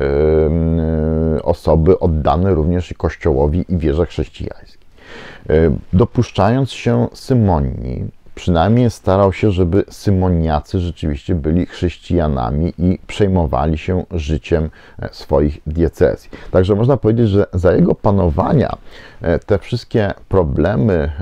yy, osoby oddane również i Kościołowi i wierze chrześcijańskiej. Yy, dopuszczając się symonii, przynajmniej starał się, żeby Symoniacy rzeczywiście byli chrześcijanami i przejmowali się życiem swoich diecezji. Także można powiedzieć, że za jego panowania te wszystkie problemy,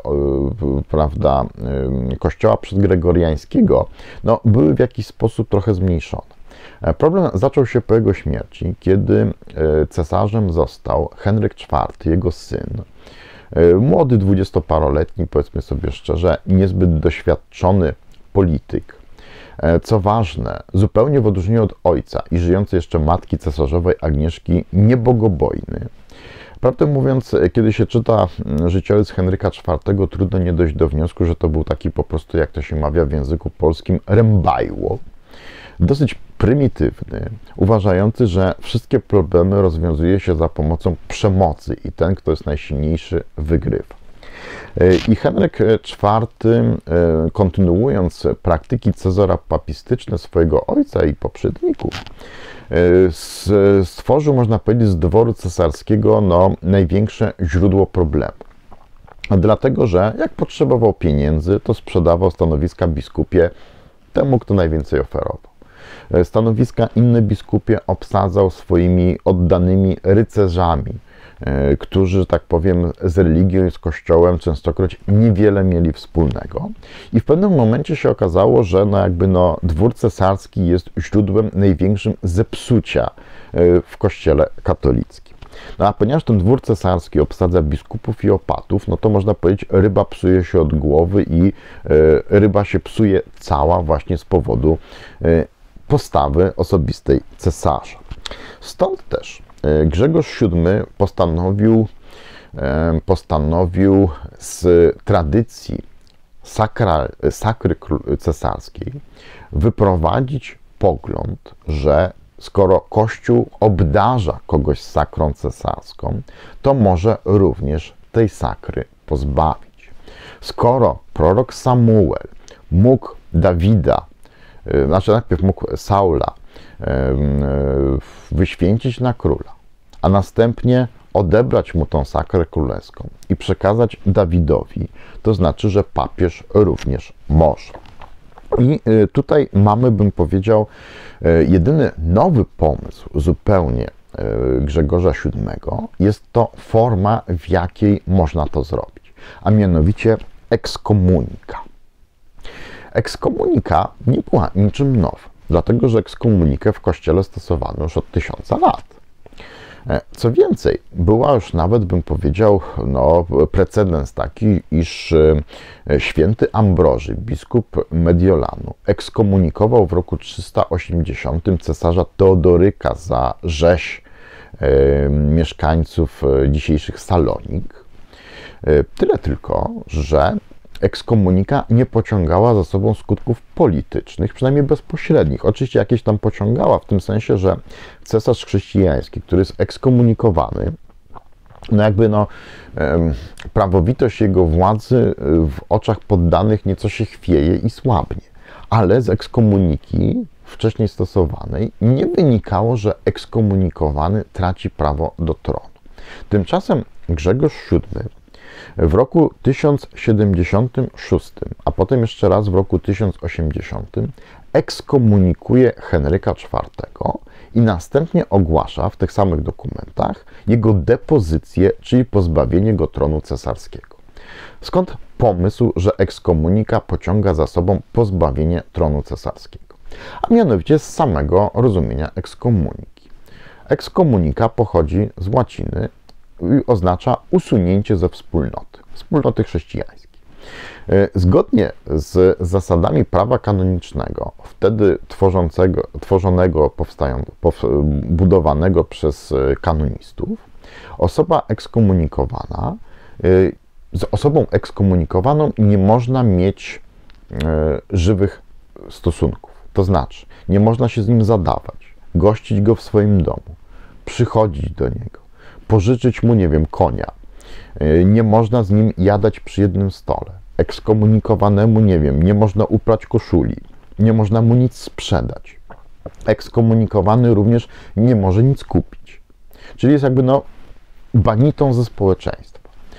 prawda, kościoła przedgregoriańskiego, no, były w jakiś sposób trochę zmniejszone. Problem zaczął się po jego śmierci, kiedy cesarzem został Henryk czwarty, jego syn. Młody, dwudziestoparoletni, powiedzmy sobie szczerze, niezbyt doświadczony polityk. Co ważne, zupełnie w odróżnieniu od ojca i żyjącej jeszcze matki cesarzowej Agnieszki, niebogobojny. Prawdę mówiąc, kiedy się czyta życiorys Henryka czwartego, trudno nie dojść do wniosku, że to był taki po prostu, jak to się mawia w języku polskim, rębajło. Dosyć prymitywny, uważający, że wszystkie problemy rozwiązuje się za pomocą przemocy i ten, kto jest najsilniejszy, wygrywa. I Henryk czwarty, kontynuując praktyki cezarapapistyczne swojego ojca i poprzedników, stworzył, można powiedzieć, z dworu cesarskiego no, największe źródło problemu. Dlatego, że jak potrzebował pieniędzy, to sprzedawał stanowiska biskupie temu, kto najwięcej oferował. Stanowiska inne biskupie obsadzał swoimi oddanymi rycerzami, którzy, że tak powiem, z religią i z kościołem częstokroć niewiele mieli wspólnego. I w pewnym momencie się okazało, że no jakby no, dwór cesarski jest źródłem największym zepsucia w kościele katolickim. No a ponieważ ten dwór cesarski obsadza biskupów i opatów, no to można powiedzieć, ryba psuje się od głowy i ryba się psuje cała właśnie z powodu postawy osobistej cesarza. Stąd też Grzegorz siódmy postanowił, postanowił z tradycji sakra, sakry cesarskiej wyprowadzić pogląd, że skoro Kościół obdarza kogoś sakrą cesarską, to może również tej sakry pozbawić. Skoro prorok Samuel mógł Dawida, znaczy najpierw mógł Saula wyświęcić na króla, a następnie odebrać mu tą sakrę królewską i przekazać Dawidowi, to znaczy, że papież również może. I tutaj mamy, bym powiedział, jedyny nowy pomysł zupełnie Grzegorza siódmego, jest to forma, w jakiej można to zrobić, a mianowicie ekskomunika. Ekskomunika nie była niczym nowym, dlatego że ekskomunikę w Kościele stosowano już od tysiąca lat. Co więcej, była już nawet, bym powiedział, no, precedens taki, iż święty Ambroży, biskup Mediolanu, ekskomunikował w roku trzysta osiemdziesiątym cesarza Teodoryka za rzeź e, mieszkańców dzisiejszych Salonik. E, tyle tylko, że ekskomunika nie pociągała za sobą skutków politycznych, przynajmniej bezpośrednich. Oczywiście jakieś tam pociągała, w tym sensie, że cesarz chrześcijański, który jest ekskomunikowany, no jakby no, prawowitość jego władzy w oczach poddanych nieco się chwieje i słabnie. Ale z ekskomuniki wcześniej stosowanej nie wynikało, że ekskomunikowany traci prawo do tronu. Tymczasem Grzegorz siódmy w roku tysiąc siedemdziesiątym szóstym, a potem jeszcze raz w roku tysiąc osiemdziesiątym ekskomunikuje Henryka czwartego i następnie ogłasza w tych samych dokumentach jego depozycję, czyli pozbawienie go tronu cesarskiego. Skąd pomysł, że ekskomunika pociąga za sobą pozbawienie tronu cesarskiego? A mianowicie z samego rozumienia ekskomuniki. Ekskomunika pochodzi z łaciny i oznacza usunięcie ze wspólnoty, wspólnoty chrześcijańskiej. Zgodnie z zasadami prawa kanonicznego, wtedy tworzącego, tworzonego, budowanego przez kanonistów, osoba ekskomunikowana, z osobą ekskomunikowaną nie można mieć żywych stosunków. To znaczy, nie można się z nim zadawać, gościć go w swoim domu, przychodzić do niego, pożyczyć mu, nie wiem, konia. Nie można z nim jadać przy jednym stole. Ekskomunikowanemu, nie wiem, nie można uprać koszuli, nie można mu nic sprzedać. Ekskomunikowany również nie może nic kupić. Czyli jest jakby no banitą ze społeczeństwa.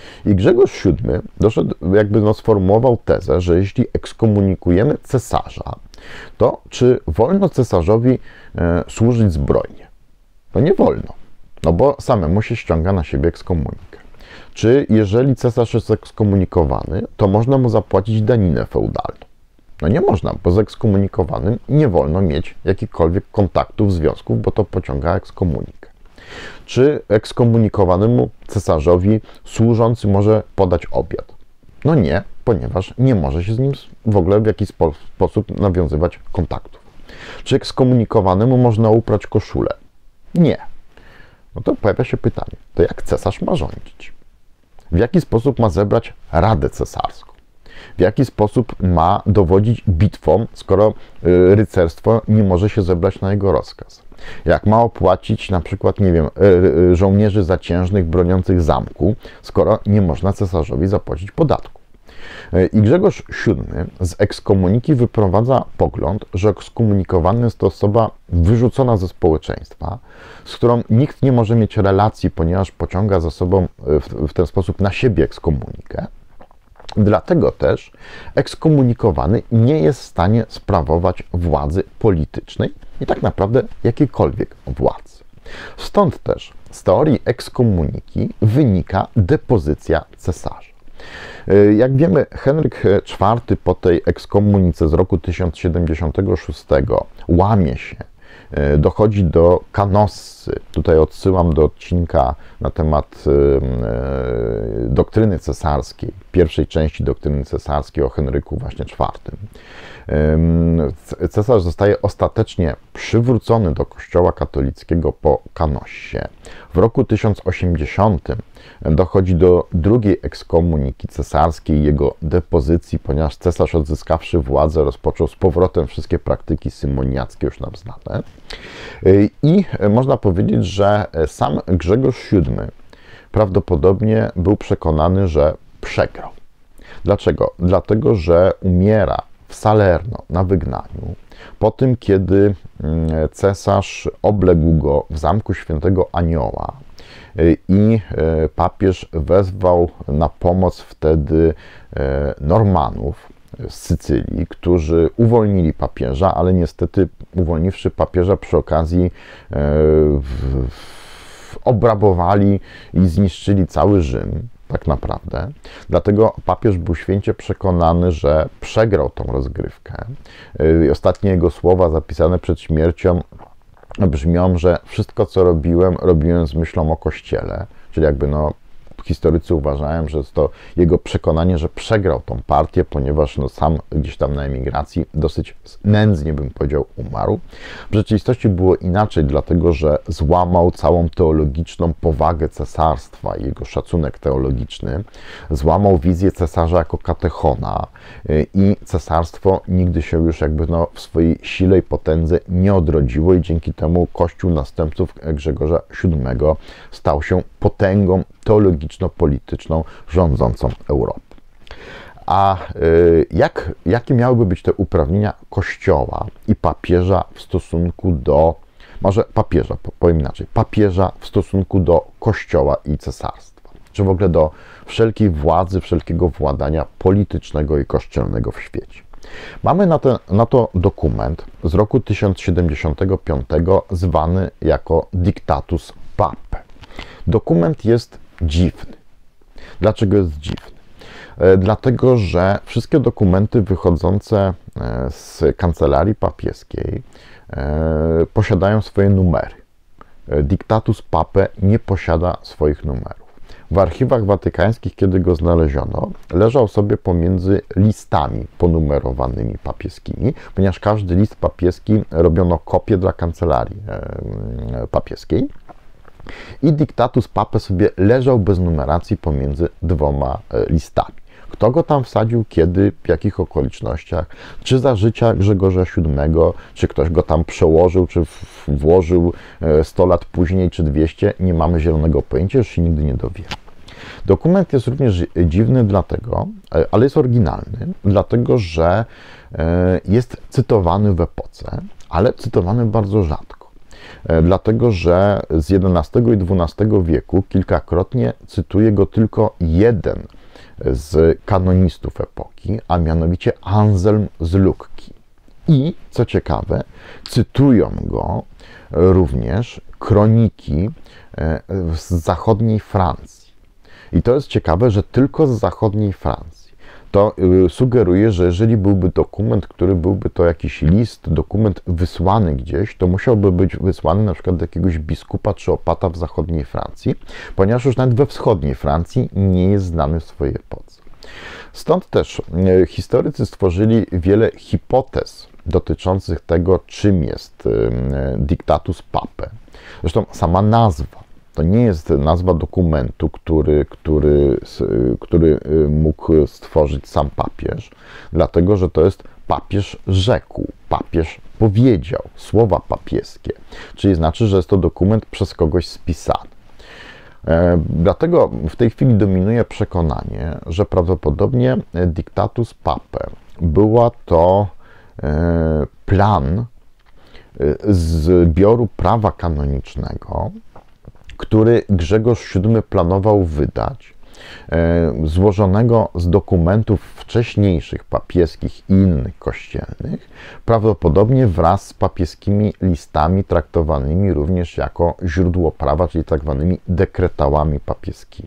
I Grzegorz siódmy doszedł, jakby no sformułował tezę, że jeśli ekskomunikujemy cesarza, to czy wolno cesarzowi e, służyć zbrojnie? No nie wolno, no bo samemu się ściąga na siebie ekskomunikę. Czy jeżeli cesarz jest ekskomunikowany, to można mu zapłacić daninę feudalną? No nie można, bo z ekskomunikowanym nie wolno mieć jakichkolwiek kontaktów, związków, bo to pociąga ekskomunikę. Czy ekskomunikowanemu cesarzowi służący może podać obiad? No nie, ponieważ nie może się z nim w ogóle w jakiś spo sposób nawiązywać kontaktów. Czy ekskomunikowanemu można uprać koszulę? Nie. No to pojawia się pytanie, to jak cesarz ma rządzić? W jaki sposób ma zebrać Radę Cesarską? W jaki sposób ma dowodzić bitwą, skoro rycerstwo nie może się zebrać na jego rozkaz? Jak ma opłacić na przykład, nie wiem, żołnierzy zaciężnych broniących zamku, skoro nie można cesarzowi zapłacić podatku? I Grzegorz siódmy z ekskomuniki wyprowadza pogląd, że ekskomunikowany jest to osoba wyrzucona ze społeczeństwa, z którą nikt nie może mieć relacji, ponieważ pociąga za sobą w, w ten sposób na siebie ekskomunikę. Dlatego też ekskomunikowany nie jest w stanie sprawować władzy politycznej i tak naprawdę jakiejkolwiek władzy. Stąd też z teorii ekskomuniki wynika depozycja cesarza. Jak wiemy, Henryk czwarty po tej ekskomunice z roku tysiąc siedemdziesiątego szóstego łamie się, dochodzi do Canossy. Tutaj odsyłam do odcinka na temat e, doktryny cesarskiej, pierwszej części doktryny cesarskiej o Henryku właśnie czwartym. E, cesarz zostaje ostatecznie przywrócony do kościoła katolickiego po Canossie. W roku tysiąc osiemdziesiątym dochodzi do drugiej ekskomuniki cesarskiej, jego depozycji, ponieważ cesarz, odzyskawszy władzę, rozpoczął z powrotem wszystkie praktyki symoniackie już nam znane. I można powiedzieć, że sam Grzegorz siódmy prawdopodobnie był przekonany, że przegrał. Dlaczego? Dlatego, że umiera w Salerno na wygnaniu, po tym, kiedy cesarz obległ go w zamku Świętego Anioła i papież wezwał na pomoc wtedy Normanów z Sycylii, którzy uwolnili papieża, ale niestety uwolniwszy papieża przy okazji w, w, obrabowali i zniszczyli cały Rzym, tak naprawdę. Dlatego papież był święcie przekonany, że przegrał tą rozgrywkę. I ostatnie jego słowa zapisane przed śmiercią brzmią, że wszystko, co robiłem, robiłem z myślą o Kościele, czyli jakby no historycy uważają, że jest to jego przekonanie, że przegrał tą partię, ponieważ no, sam gdzieś tam na emigracji dosyć nędznie, bym powiedział, umarł. W rzeczywistości było inaczej, dlatego że złamał całą teologiczną powagę cesarstwa i jego szacunek teologiczny. Złamał wizję cesarza jako katechona i cesarstwo nigdy się już jakby no, w swojej sile i potędze nie odrodziło i dzięki temu Kościół następców Grzegorza siódmego stał się potęgą teologiczno-polityczną rządzącą Europę. A jak, jakie miałyby być te uprawnienia Kościoła i papieża w stosunku do, może papieża, powiem inaczej, papieża w stosunku do Kościoła i cesarstwa, czy w ogóle do wszelkiej władzy, wszelkiego władania politycznego i kościelnego w świecie? Mamy na, te, na to dokument z roku tysiąc siedemdziesiątego piątego zwany jako Dictatus Papae. Dokument jest dziwny. Dlaczego jest dziwny? Dlatego, że wszystkie dokumenty wychodzące z kancelarii papieskiej posiadają swoje numery. Dictatus Papae nie posiada swoich numerów. W archiwach watykańskich, kiedy go znaleziono, leżał sobie pomiędzy listami ponumerowanymi papieskimi, ponieważ każdy list papieski robiono kopię dla kancelarii papieskiej. I Dictatus Papae sobie leżał bez numeracji pomiędzy dwoma listami. Kto go tam wsadził, kiedy, w jakich okolicznościach, czy za życia Grzegorza siódmego, czy ktoś go tam przełożył, czy włożył sto lat później, czy dwieście, nie mamy zielonego pojęcia, już się nigdy nie dowiemy. Dokument jest również dziwny dlatego, ale jest oryginalny, dlatego że jest cytowany w epoce, ale cytowany bardzo rzadko. dlatego że z jedenastego i dwunastego wieku kilkakrotnie cytuje go tylko jeden z kanonistów epoki, a mianowicie Anselm z Lucki. I, co ciekawe, cytują go również kroniki z zachodniej Francji. I to jest ciekawe, że tylko z zachodniej Francji. To sugeruje, że jeżeli byłby dokument, który byłby to jakiś list, dokument wysłany gdzieś, to musiałby być wysłany na przykład do jakiegoś biskupa czy opata w zachodniej Francji, ponieważ już nawet we wschodniej Francji nie jest znany w swojej epoce. Stąd też historycy stworzyli wiele hipotez dotyczących tego, czym jest Dictatus Papae. Zresztą sama nazwa to nie jest nazwa dokumentu, który, który, który mógł stworzyć sam papież, dlatego że to jest papież rzekł, papież powiedział, słowa papieskie, czyli znaczy, że jest to dokument przez kogoś spisany. Dlatego w tej chwili dominuje przekonanie, że prawdopodobnie Dictatus Papae była to plan zbioru prawa kanonicznego, który Grzegorz siódmy planował wydać, złożonego z dokumentów wcześniejszych papieskich i innych kościelnych, prawdopodobnie wraz z papieskimi listami traktowanymi również jako źródło prawa, czyli tak zwanymi dekretałami papieskimi.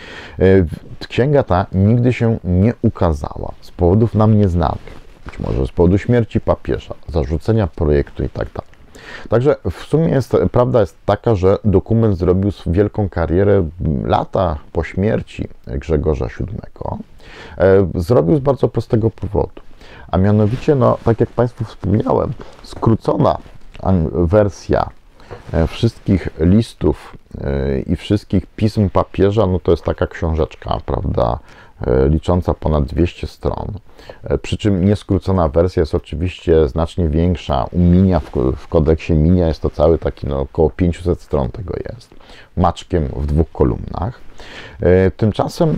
Księga ta nigdy się nie ukazała z powodów nam nieznanych, być może z powodu śmierci papieża, zarzucenia projektu i tak dalej. Także w sumie jest, prawda jest taka, że dokument zrobił wielką karierę lata po śmierci Grzegorza siódmego. Zrobił z bardzo prostego powodu, a mianowicie, no, tak jak Państwu wspomniałem, skrócona wersja wszystkich listów i wszystkich pism papieża, no to jest taka książeczka, prawda, licząca ponad dwieście stron. Przy czym nieskrócona wersja jest oczywiście znacznie większa. U Minia, w, w kodeksie Minia jest to cały taki, no, około pięćset stron tego jest. Maczkiem w dwóch kolumnach. Tymczasem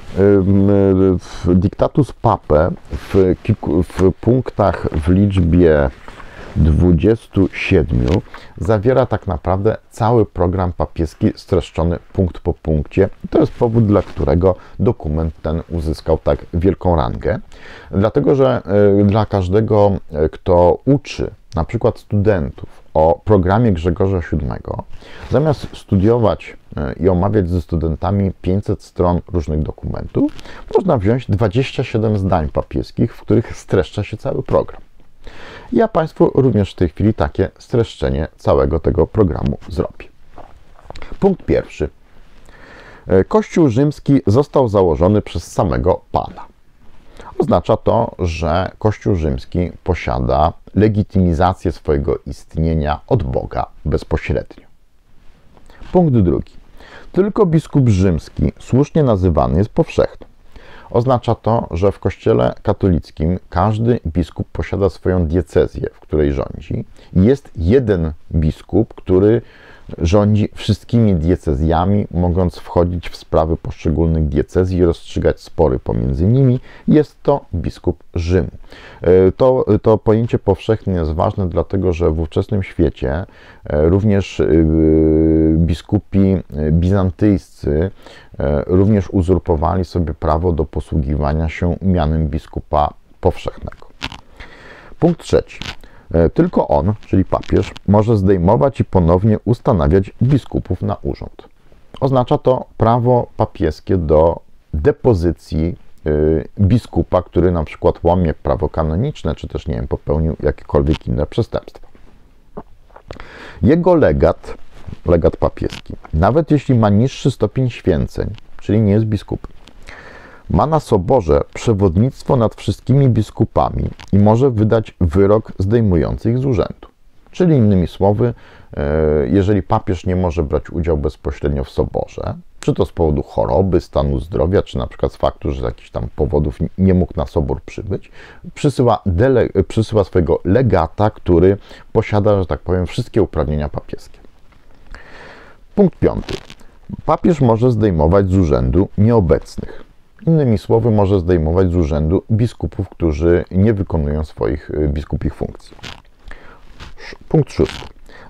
w Dictatus Papae w, kilku, w punktach w liczbie dwudziestu siedmiu zawiera tak naprawdę cały program papieski streszczony punkt po punkcie. To jest powód, dla którego dokument ten uzyskał tak wielką rangę. Dlatego, że dla każdego, kto uczy na przykład studentów o programie Grzegorza siódmego, zamiast studiować i omawiać ze studentami pięćset stron różnych dokumentów, można wziąć dwadzieścia siedem zdań papieskich, w których streszcza się cały program. Ja Państwu również w tej chwili takie streszczenie całego tego programu zrobię. Punkt pierwszy. Kościół rzymski został założony przez samego Pana. Oznacza to, że Kościół rzymski posiada legitymizację swojego istnienia od Boga bezpośrednio. Punkt drugi. Tylko biskup rzymski słusznie nazywany jest powszechnym. Oznacza to, że w Kościele katolickim każdy biskup posiada swoją diecezję, w której rządzi. Jest jeden biskup, który rządzi wszystkimi diecezjami, mogąc wchodzić w sprawy poszczególnych diecezji i rozstrzygać spory pomiędzy nimi. Jest to biskup Rzymu. To, to pojęcie powszechne jest ważne, dlatego że w ówczesnym świecie również biskupi bizantyjscy również uzurpowali sobie prawo do posługiwania się mianem biskupa powszechnego. Punkt trzeci. Tylko on, czyli papież, może zdejmować i ponownie ustanawiać biskupów na urząd. Oznacza to prawo papieskie do depozycji biskupa, który na przykład łamie prawo kanoniczne, czy też, nie wiem, popełnił jakiekolwiek inne przestępstwo. Jego legat, legat papieski, nawet jeśli ma niższy stopień święceń, czyli nie jest biskupem, ma na soborze przewodnictwo nad wszystkimi biskupami i może wydać wyrok zdejmujący ich z urzędu. Czyli innymi słowy, jeżeli papież nie może brać udziału bezpośrednio w soborze, czy to z powodu choroby, stanu zdrowia, czy na przykład z faktu, że z jakichś tam powodów nie mógł na sobór przybyć, przysyła, dele, przysyła swojego legata, który posiada, że tak powiem, wszystkie uprawnienia papieskie. Punkt piąty. Papież może zdejmować z urzędu nieobecnych. Innymi słowy, może zdejmować z urzędu biskupów, którzy nie wykonują swoich biskupich funkcji. Punkt szósty.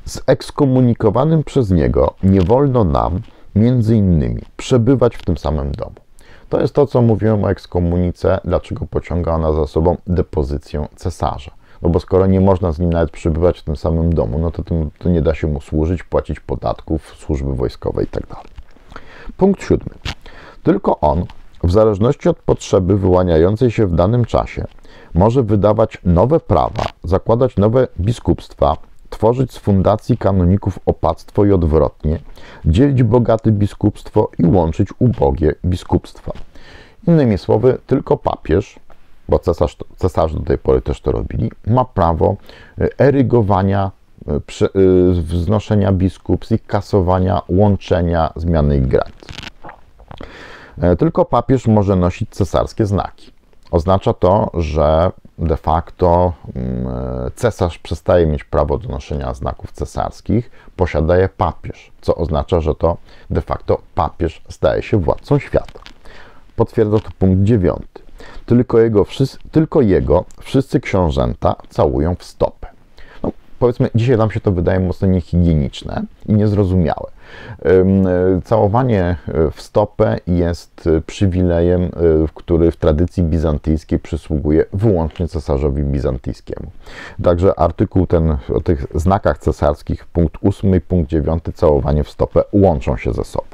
Z ekskomunikowanym przez niego nie wolno nam, między innymi, przebywać w tym samym domu. To jest to, co mówiłem o ekskomunice, dlaczego pociąga ona za sobą depozycję cesarza. No bo skoro nie można z nim nawet przebywać w tym samym domu, no to, tym, to nie da się mu służyć, płacić podatków, służby wojskowej itd. Punkt siódmy. Tylko on, w zależności od potrzeby wyłaniającej się w danym czasie, może wydawać nowe prawa, zakładać nowe biskupstwa, tworzyć z fundacji kanoników opactwo i odwrotnie, dzielić bogate biskupstwo i łączyć ubogie biskupstwa. Innymi słowy, tylko papież, bo cesarz, cesarze do tej pory też to robili, ma prawo erygowania, wznoszenia biskupstw i kasowania, łączenia, zmiany ich granic. Tylko papież może nosić cesarskie znaki. Oznacza to, że de facto cesarz przestaje mieć prawo do noszenia znaków cesarskich, posiada je papież, co oznacza, że to de facto papież staje się władcą świata. Potwierdza to punkt dziewiąty. Tylko jego, tylko jego wszyscy książęta całują w stopę. No, powiedzmy, dzisiaj nam się to wydaje mocno niehigieniczne i niezrozumiałe. Całowanie w stopę jest przywilejem, który w tradycji bizantyjskiej przysługuje wyłącznie cesarzowi bizantyjskiemu. Także artykuł ten o tych znakach cesarskich, punkt ósmy i punkt dziewiąty, całowanie w stopę, łączą się ze sobą.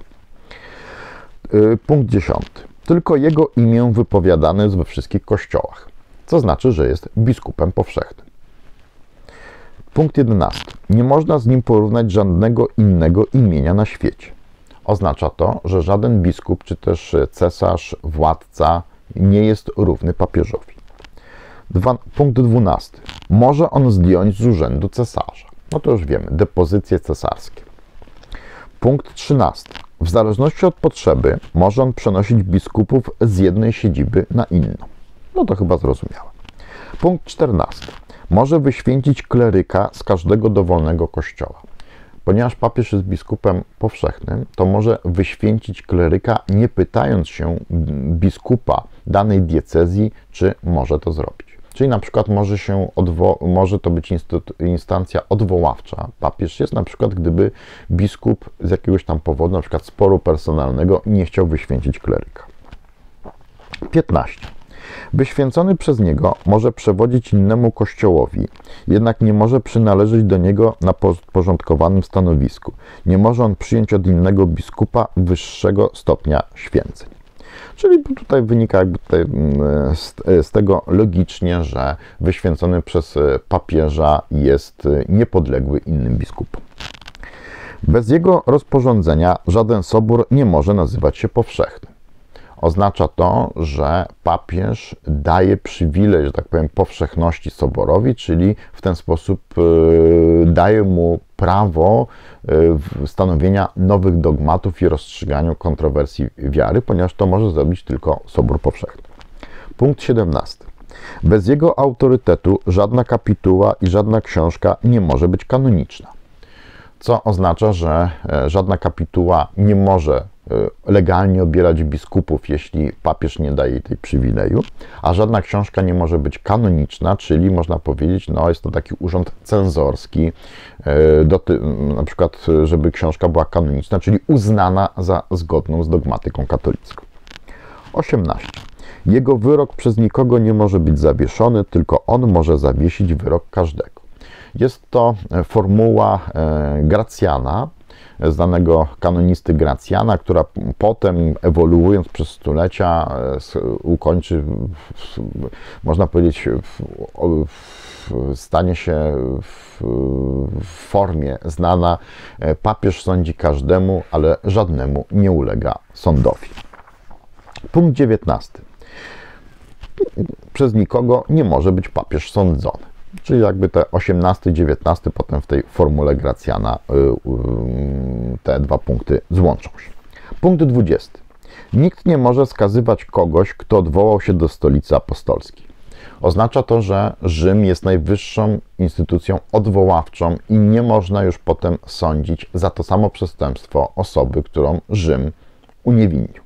Punkt dziesiąty. Tylko jego imię wypowiadane jest we wszystkich kościołach, co znaczy, że jest biskupem powszechnym. Punkt jedenasty. Nie można z nim porównać żadnego innego imienia na świecie. Oznacza to, że żaden biskup, czy też cesarz, władca nie jest równy papieżowi. Dwa, punkt dwunasty. Może on zdjąć z urzędu cesarza. No to już wiemy, depozycje cesarskie. Punkt trzynasty. W zależności od potrzeby może on przenosić biskupów z jednej siedziby na inną. No to chyba zrozumiałe. Punkt czternasty. Może wyświęcić kleryka z każdego dowolnego kościoła. Ponieważ papież jest biskupem powszechnym, to może wyświęcić kleryka, nie pytając się biskupa danej diecezji, czy może to zrobić. Czyli na przykład może, się odwo- może to być instancja odwoławcza. Papież jest na przykład, gdyby biskup z jakiegoś tam powodu, na przykład sporu personalnego, nie chciał wyświęcić kleryka. piętnaście. Wyświęcony przez niego może przewodzić innemu kościołowi, jednak nie może przynależeć do niego na podporządkowanym stanowisku. Nie może on przyjąć od innego biskupa wyższego stopnia święceń. Czyli tutaj wynika jakby tutaj z, z tego logicznie, że wyświęcony przez papieża jest niepodległy innym biskupom. Bez jego rozporządzenia żaden sobór nie może nazywać się powszechnym. Oznacza to, że papież daje przywilej, że tak powiem, powszechności soborowi, czyli w ten sposób daje mu prawo stanowienia nowych dogmatów i rozstrzyganiu kontrowersji wiary, ponieważ to może zrobić tylko Sobór Powszechny. Punkt siedemnasty. Bez jego autorytetu żadna kapituła i żadna książka nie może być kanoniczna, co oznacza, że żadna kapituła nie może legalnie obierać biskupów, jeśli papież nie daje jej tej przywileju, a żadna książka nie może być kanoniczna, czyli można powiedzieć, no jest to taki urząd cenzorski, do ty, na przykład, żeby książka była kanoniczna, czyli uznana za zgodną z dogmatyką katolicką. osiemnaście. Jego wyrok przez nikogo nie może być zawieszony, tylko on może zawiesić wyrok każdego. Jest to formuła Gracjana, znanego kanonisty Gracjana, która potem, ewoluując przez stulecia, ukończy, można powiedzieć, stanie się w formie znana: papież sądzi każdemu, ale żadnemu nie ulega sądowi. Punkt dziewiętnasty. Przez nikogo nie może być papież sądzony. Czyli jakby te osiemnasty, dziewiętnasty potem w tej formule Gracjana te dwa punkty złączą się. Punkt dwudziesty. Nikt nie może skazywać kogoś, kto odwołał się do stolicy apostolskiej. Oznacza to, że Rzym jest najwyższą instytucją odwoławczą i nie można już potem sądzić za to samo przestępstwo osoby, którą Rzym uniewinnił.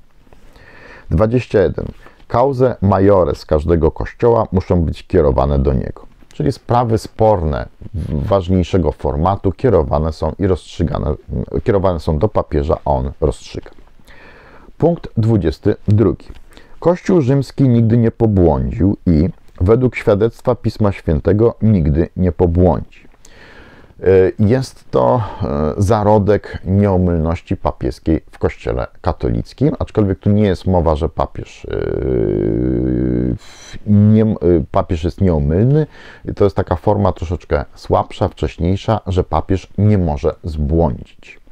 dwadzieścia jeden. Cause majores każdego kościoła muszą być kierowane do niego. czyli sprawy sporne ważniejszego formatu kierowane są i rozstrzygane, kierowane są do papieża, a on rozstrzyga. Punkt dwudziesty drugi. Kościół rzymski nigdy nie pobłądził i według świadectwa Pisma Świętego nigdy nie pobłądzi. Jest to zarodek nieomylności papieskiej w Kościele katolickim, aczkolwiek tu nie jest mowa, że papież, nie, papież jest nieomylny. To jest taka forma troszeczkę słabsza, wcześniejsza, że papież nie może zbłądzić.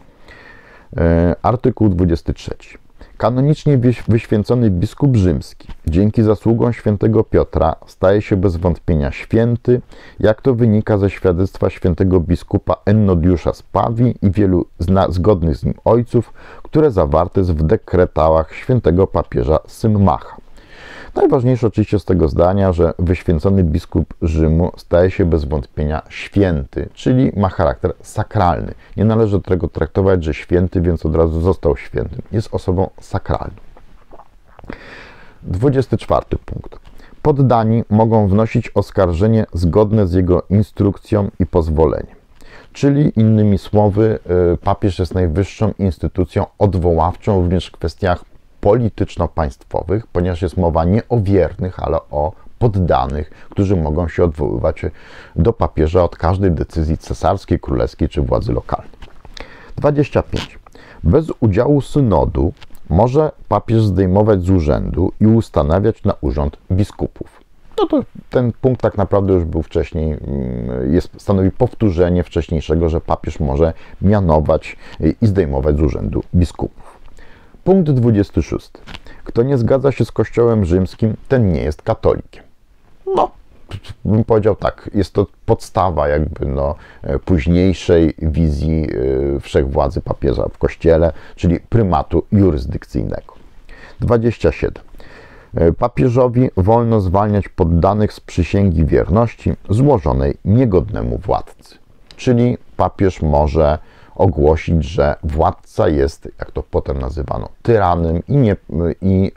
Artykuł dwudziesty trzeci. Kanonicznie wyświęcony biskup rzymski dzięki zasługom świętego Piotra staje się bez wątpienia święty, jak to wynika ze świadectwa świętego biskupa Ennodiusza z Pawii i wielu zgodnych z nim ojców, które zawarte jest w dekretałach świętego papieża Symmacha. Najważniejsze oczywiście z tego zdania, że wyświęcony biskup Rzymu staje się bez wątpienia święty, czyli ma charakter sakralny. Nie należy do tego traktować, że święty, więc od razu został świętym. Jest osobą sakralną. dwudziesty czwarty punkt. Poddani mogą wnosić oskarżenie zgodne z jego instrukcją i pozwoleniem. Czyli innymi słowy, papież jest najwyższą instytucją odwoławczą również w kwestiach polityczno-państwowych, ponieważ jest mowa nie o wiernych, ale o poddanych, którzy mogą się odwoływać do papieża od każdej decyzji cesarskiej, królewskiej czy władzy lokalnej. dwudziesty piąty. Bez udziału synodu może papież zdejmować z urzędu i ustanawiać na urząd biskupów. No to ten punkt tak naprawdę już był wcześniej, jest, stanowi powtórzenie wcześniejszego, że papież może mianować i zdejmować z urzędu biskupów. Punkt dwudziesty szósty. Kto nie zgadza się z Kościołem rzymskim, ten nie jest katolikiem. No, bym powiedział tak, jest to podstawa jakby no, późniejszej wizji wszechwładzy papieża w Kościele, czyli prymatu jurysdykcyjnego. dwudziesty siódmy. Papieżowi wolno zwalniać poddanych z przysięgi wierności złożonej niegodnemu władcy. Czyli papież może ogłosić, że władca jest, jak to potem nazywano, tyranem i, nie, i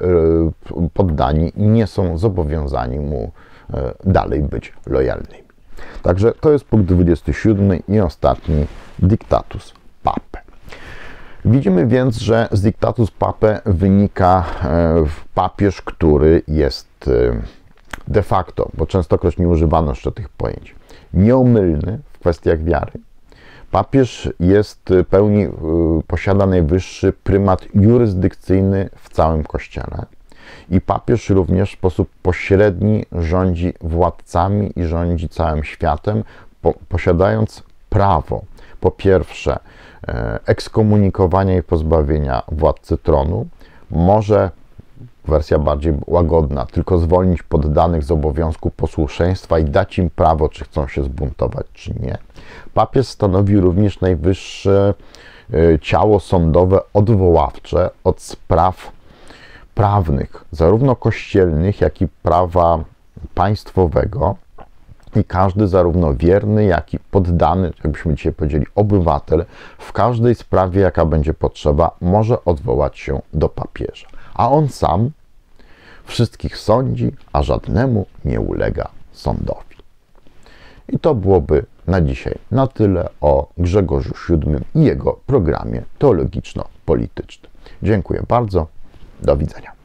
poddani nie są zobowiązani mu dalej być lojalnymi. Także to jest punkt dwudziesty siódmy i ostatni, Dictatus Papae. Widzimy więc, że z Dictatus Papae wynika papież, który jest de facto, bo częstokroć nie używano jeszcze tych pojęć, nieomylny w kwestiach wiary. Papież jest, pełni, posiada najwyższy prymat jurysdykcyjny w całym Kościele i papież również w sposób pośredni rządzi władcami i rządzi całym światem, po, posiadając prawo, po pierwsze, ekskomunikowania i pozbawienia władcy tronu, może, wersja bardziej łagodna, tylko zwolnić poddanych z obowiązku posłuszeństwa i dać im prawo, czy chcą się zbuntować, czy nie. Papież stanowi również najwyższe ciało sądowe odwoławcze od spraw prawnych, zarówno kościelnych, jak i prawa państwowego. I każdy, zarówno wierny, jak i poddany, jakbyśmy dzisiaj powiedzieli, obywatel, w każdej sprawie, jaka będzie potrzeba, może odwołać się do papieża. A on sam wszystkich sądzi, a żadnemu nie ulega sądowi. I to byłoby na dzisiaj na tyle o Grzegorzu siódmym i jego programie teologiczno-politycznym. Dziękuję bardzo. Do widzenia.